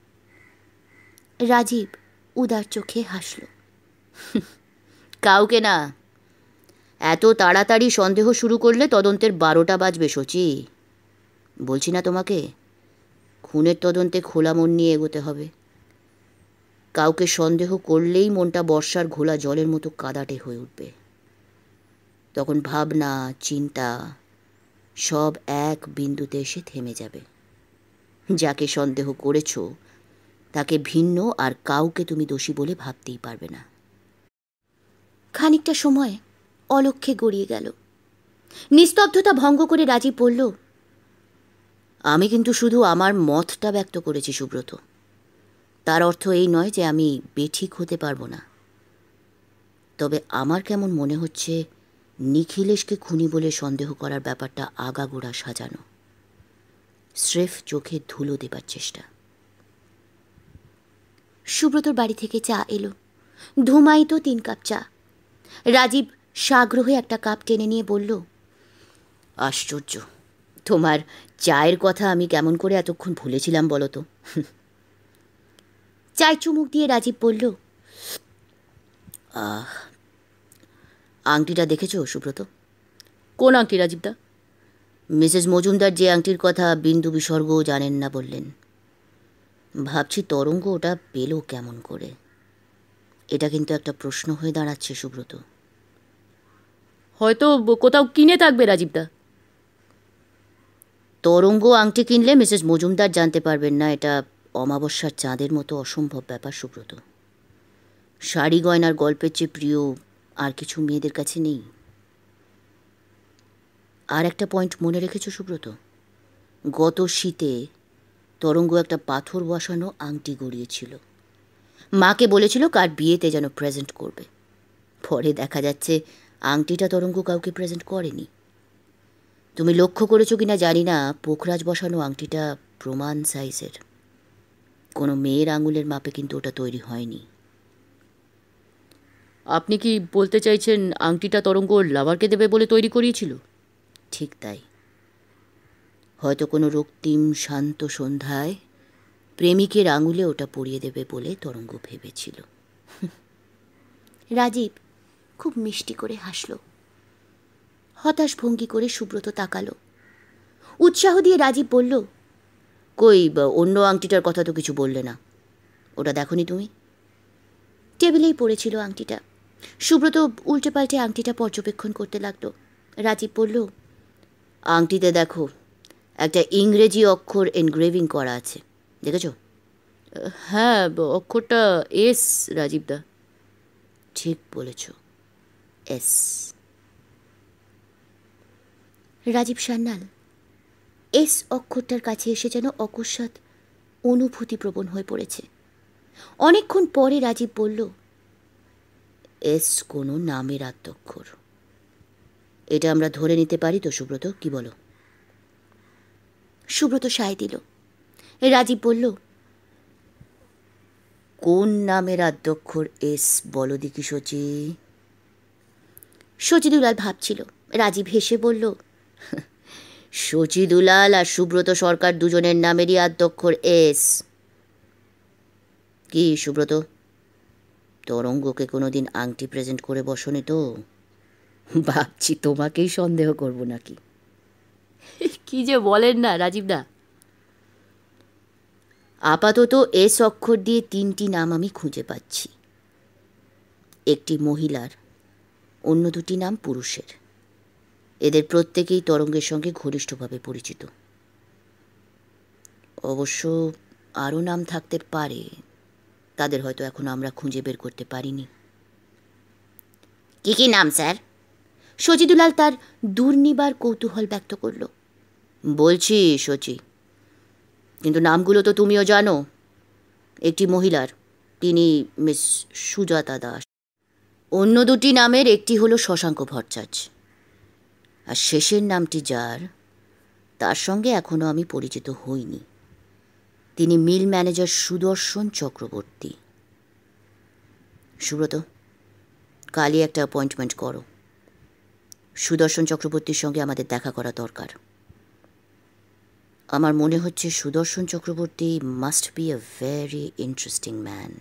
রাজীব উদার চোখে হাসল, কাউকে না। এত তাড়াতাড়ি সন্দেহ শুরু করলে তদন্তের 12টা বাজবে শচী। বলছি না তোমাকে, খুনের তদন্তে খোলা মন নিয়ে এগোতে হবে। কাউকে সন্দেহ করলেই মনটা বর্ষার ঘোলা জলের মতো কাদাটে হয়ে উঠবে। তখন ভাবনা, চিন্তা সব এক বিন্দুতে এসে থেমে যাবে। যাকে সন্দেহ করেছ তাকে ভিন্ন আর কাউকে তুমি দোষী বলে ভাবতেই পারবে না। খানিকটা সময় অলক্ষ্যে গড়িয়ে গেল। নিস্তব্ধতা ভঙ্গ করে রাজীব বলল, আমি কিন্তু শুধু আমার মতটা ব্যক্ত করেছি সুব্রত। তার অর্থ এই নয় যে আমি বেঠিক হতে পারবো না। তবে আমার কেমন মনে হচ্ছে নিখিলেশকে খুনি বলে সন্দেহ করার ব্যাপারটা আগাগোড়া সাজানো, স্রেফ চোখে ধুলো দেবার চেষ্টা। সুব্রতর বাড়ি থেকে চা এলো, ধুমায়িত 3 কাপ চা। রাজীব সাগ্রহে একটা কাপ টেনে নিয়ে বলল, আশ্চর্য, তোমার চায়ের কথা আমি কেমন করে এতক্ষণ ভুলেছিলাম বলো তো। চায় চুমুক দিয়ে রাজীব বলল, আংটিটা দেখেছ সুব্রত? কোন আংটি রাজীবদা? মিসেস মজুমদার যে আংটির কথা বিন্দু বিসর্গও জানেন না বললেন। ভাবছি তরঙ্গ ওটা পেল কেমন করে। এটা কিন্তু একটা প্রশ্ন হয়ে দাঁড়াচ্ছে সুব্রত। হয়তো কোথাও কিনে থাকবে রাজীবদা। তরঙ্গ আংটি কিনলে মিসেস মজুমদার জানতে পারবেন না, এটা অমাবস্যার চাঁদের মতো অসম্ভব ব্যাপার সুব্রত। শাড়ি গয়নার গল্পের চেয়ে প্রিয় আর কিছু মেয়েদের কাছে নেই। আর একটা পয়েন্ট মনে রেখেছো সুব্রত? গত শীতে তরঙ্গ একটা পাথর বসানো আংটি গড়িয়েছিল। মাকে বলেছিল কার বিয়েতে যেন প্রেজেন্ট করবে। পরে দেখা যাচ্ছে আংটিটা তরঙ্গ কাউকে প্রেজেন্ট করেনি। তুমি লক্ষ্য করেছো কিনা জানি না, পোখরাজ বসানো আংটিটা প্রমাণ সাইজের। কোনো মেয়ের আঙুলের মাপে কিন্তু ওটা তৈরি হয়নি। আপনি কি বলতে চাইছেন আংটিটা তরঙ্গ লাভারকে দেবে বলে তৈরি করিয়েছিল? ঠিক তাই। হয়তো কোনো রক্তিম শান্ত সন্ধ্যায় প্রেমিকের আঙুলে ওটা পরিয়ে দেবে বলে তরঙ্গ ভেবেছিল। রাজীব খুব মিষ্টি করে হাসল। হতাশ ভঙ্গি করে সুব্রত তাকালো। উৎসাহ দিয়ে রাজীব বলল, কই অন্য আংটিটার কথা তো কিছু বললে না, ওটা দেখোনি তুমি? টেবিলেই পড়েছিল আংটিটা। সুব্রত উল্টে পাল্টে আংটিটা পর্যবেক্ষণ করতে লাগলো। রাজীব বলল, আংটিতে দেখো একটা ইংরেজি অক্ষর এনগ্রেভিং করা আছে, দেখেছো? হ্যাঁ, অক্ষরটা এস রাজীবদা। ঠিক বলেছ, এস। রাজীব সান্যাল এস অক্ষরটার কাছে এসে যেন অকস্মাৎ অনুভূতিপ্রবণ হয়ে পড়েছে। অনেকক্ষণ পরে রাজীব বলল, এস কোনো নামের আদ্যক্ষর। এটা আমরা ধরে নিতে পারি তো সুব্রত, কি বলো? সুব্রত সায় দিল। রাজীব বলল, কোন নামের আদ্যক্ষর এস বলো দেখি শচী। শচীদুলাল ভাবছিল। রাজীব হেসে বলল, শচীদুলাল আর সুব্রত সরকার দুজনের নামেরই আদ্যক্ষর এস। কি সুব্রত, তরঙ্গকে কোনোদিন আংটি প্রেজেন্ট করে বসনি তো? ভাবছি তোমাকেই সন্দেহ করব নাকি। কি যে বলেন না রাজীবদা। আপাতত এস অক্ষর দিয়ে 3টি নাম আমি খুঁজে পাচ্ছি। একটি মহিলার, অন্য 2টি নাম পুরুষের। এদের প্রত্যেকেই তরঙ্গের সঙ্গে ঘনিষ্ঠভাবে পরিচিত। অবশ্য আরও নাম থাকতে পারে, তাদের হয়তো এখন আমরা খুঁজে বের করতে পারিনি। কি কি নাম স্যার? শচীদুলাল তার দুর্নিবার কৌতূহল ব্যক্ত করল। বলছি শচী, কিন্তু নামগুলো তো তুমিও জানো। একটি মহিলার, তিনি মিস সুজাতা দাস। অন্য 2টি নামের একটি হলো শশাঙ্ক ভট্টাচার্য, আর শেষের নামটি যার, তার সঙ্গে এখনো আমি পরিচিত হইনি। তিনি মিল ম্যানেজার সুদর্শন চক্রবর্তী। সুব্রত, কালই একটা অ্যাপয়েন্টমেন্ট করো। সুদর্শন চক্রবর্তীর সঙ্গে আমাদের দেখা করা দরকার। আমার মনে হচ্ছে Sudarshan Chakraborty must be a very interesting man.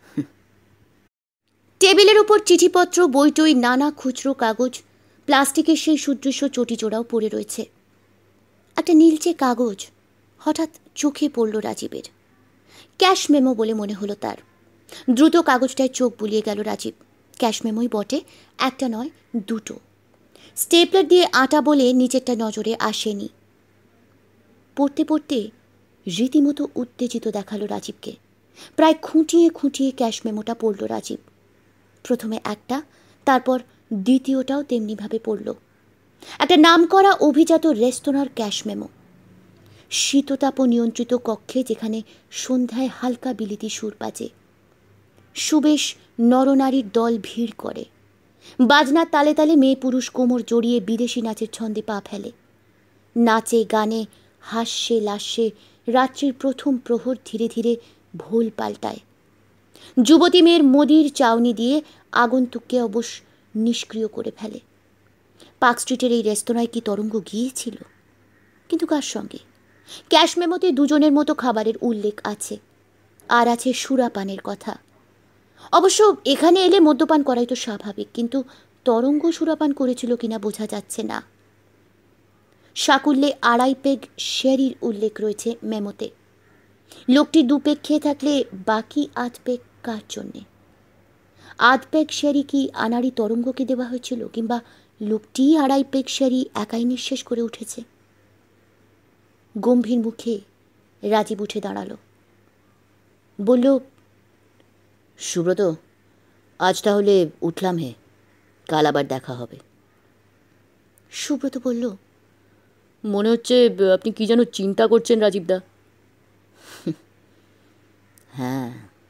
টেবিলের উপর চিঠিপত্র, বইটই, নানা খুচরো কাগজ, প্লাস্টিকের সেই সুদৃশ্য চটিজোড়াও পড়ে রয়েছে। একটা নীলচে কাগজ হঠাৎ চোখে পড়ল রাজীবের। ক্যাশ মেমো বলে মনে হলো তার। দ্রুত কাগজটায় চোখ বুলিয়ে গেল রাজীব। ক্যাশ মেমোই বটে, একটা নয় 2টো। স্টেপলার দিয়ে আটা বলে নিচেরটা নজরে আসেনি। পড়তে পড়তে রীতিমতো উত্তেজিত দেখালো রাজীবকে। প্রায় খুঁটিয়ে খুঁটিয়ে ক্যাশ মেমোটা পড়ল রাজীব। প্রথমে একটা, তারপর দ্বিতীয়টাও তেমনিভাবে পড়ল। একটা নামকরা অভিজাত রেস্তোরাঁর ক্যাশ মেমো। শীততাপ নিয়ন্ত্রিত কক্ষে, যেখানে সন্ধ্যায় হালকা বিলিতি সুর বাজে। সুবেশ নরনারীর দল ভিড় করে। বাজনার তালে তালে মেয়ে পুরুষ কোমর জড়িয়ে বিদেশি নাচের ছন্দে পা ফেলে। নাচে গানে হাস্যে লাস্যে রাত্রির প্রথম প্রহর ধীরে ধীরে ভোল পাল্টায়। যুবতী মেয়ের মোদির চাউনি দিয়ে আগন্তুককে অবশ্য নিষ্ক্রিয় করে ফেলে। পার্ক স্ট্রিটের এই রেস্তোরাঁয় কি তরঙ্গ গিয়েছিল? কিন্তু কার সঙ্গে? ক্যাশ মেমোতে দুজনের মতো খাবারের উল্লেখ আছে, আর আছে সুরাপানের কথা। অবশ্য এখানে এলে মদ্যপান করাই তো স্বাভাবিক, কিন্তু তরঙ্গ সুরাপান করেছিল কিনা বোঝা যাচ্ছে না। সাকুল্যে 2.5 পেগ শেরির উল্লেখ রয়েছে মেমোতে। লোকটি 2 পেগ খেয়ে থাকলে বাকি 8 পেগ কার জন্যে? 8 পেগ শেরি কি আনাড়ি তরঙ্গকে দেওয়া হয়েছিল, কিংবা লোকটি 2.5 পেগ শেরি একাই নিঃশেষ করে উঠেছে? গম্ভীর মুখে রাজীব উঠে দাঁড়ালো, বলল, সুব্রত, আজ তাহলে উঠলাম হে, কাল আবার দেখা হবে। সুব্রত বলল, মনে হচ্ছে আপনি কি যেন চিন্তা করছেন রাজীবদা। হ্যাঁ,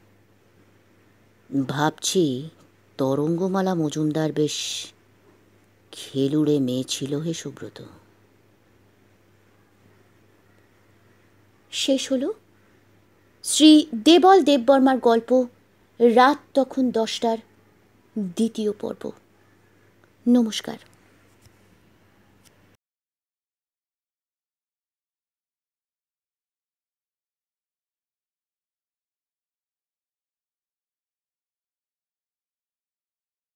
ভাবছি তরঙ্গমালা মজুমদার বেশ খেলুড়ে মেয়ে ছিল হে সুব্রত। শেষ হলো শ্রী দেবল দেববর্মার গল্প রাত তখন 10টার দ্বিতীয় পর্ব। নমস্কার।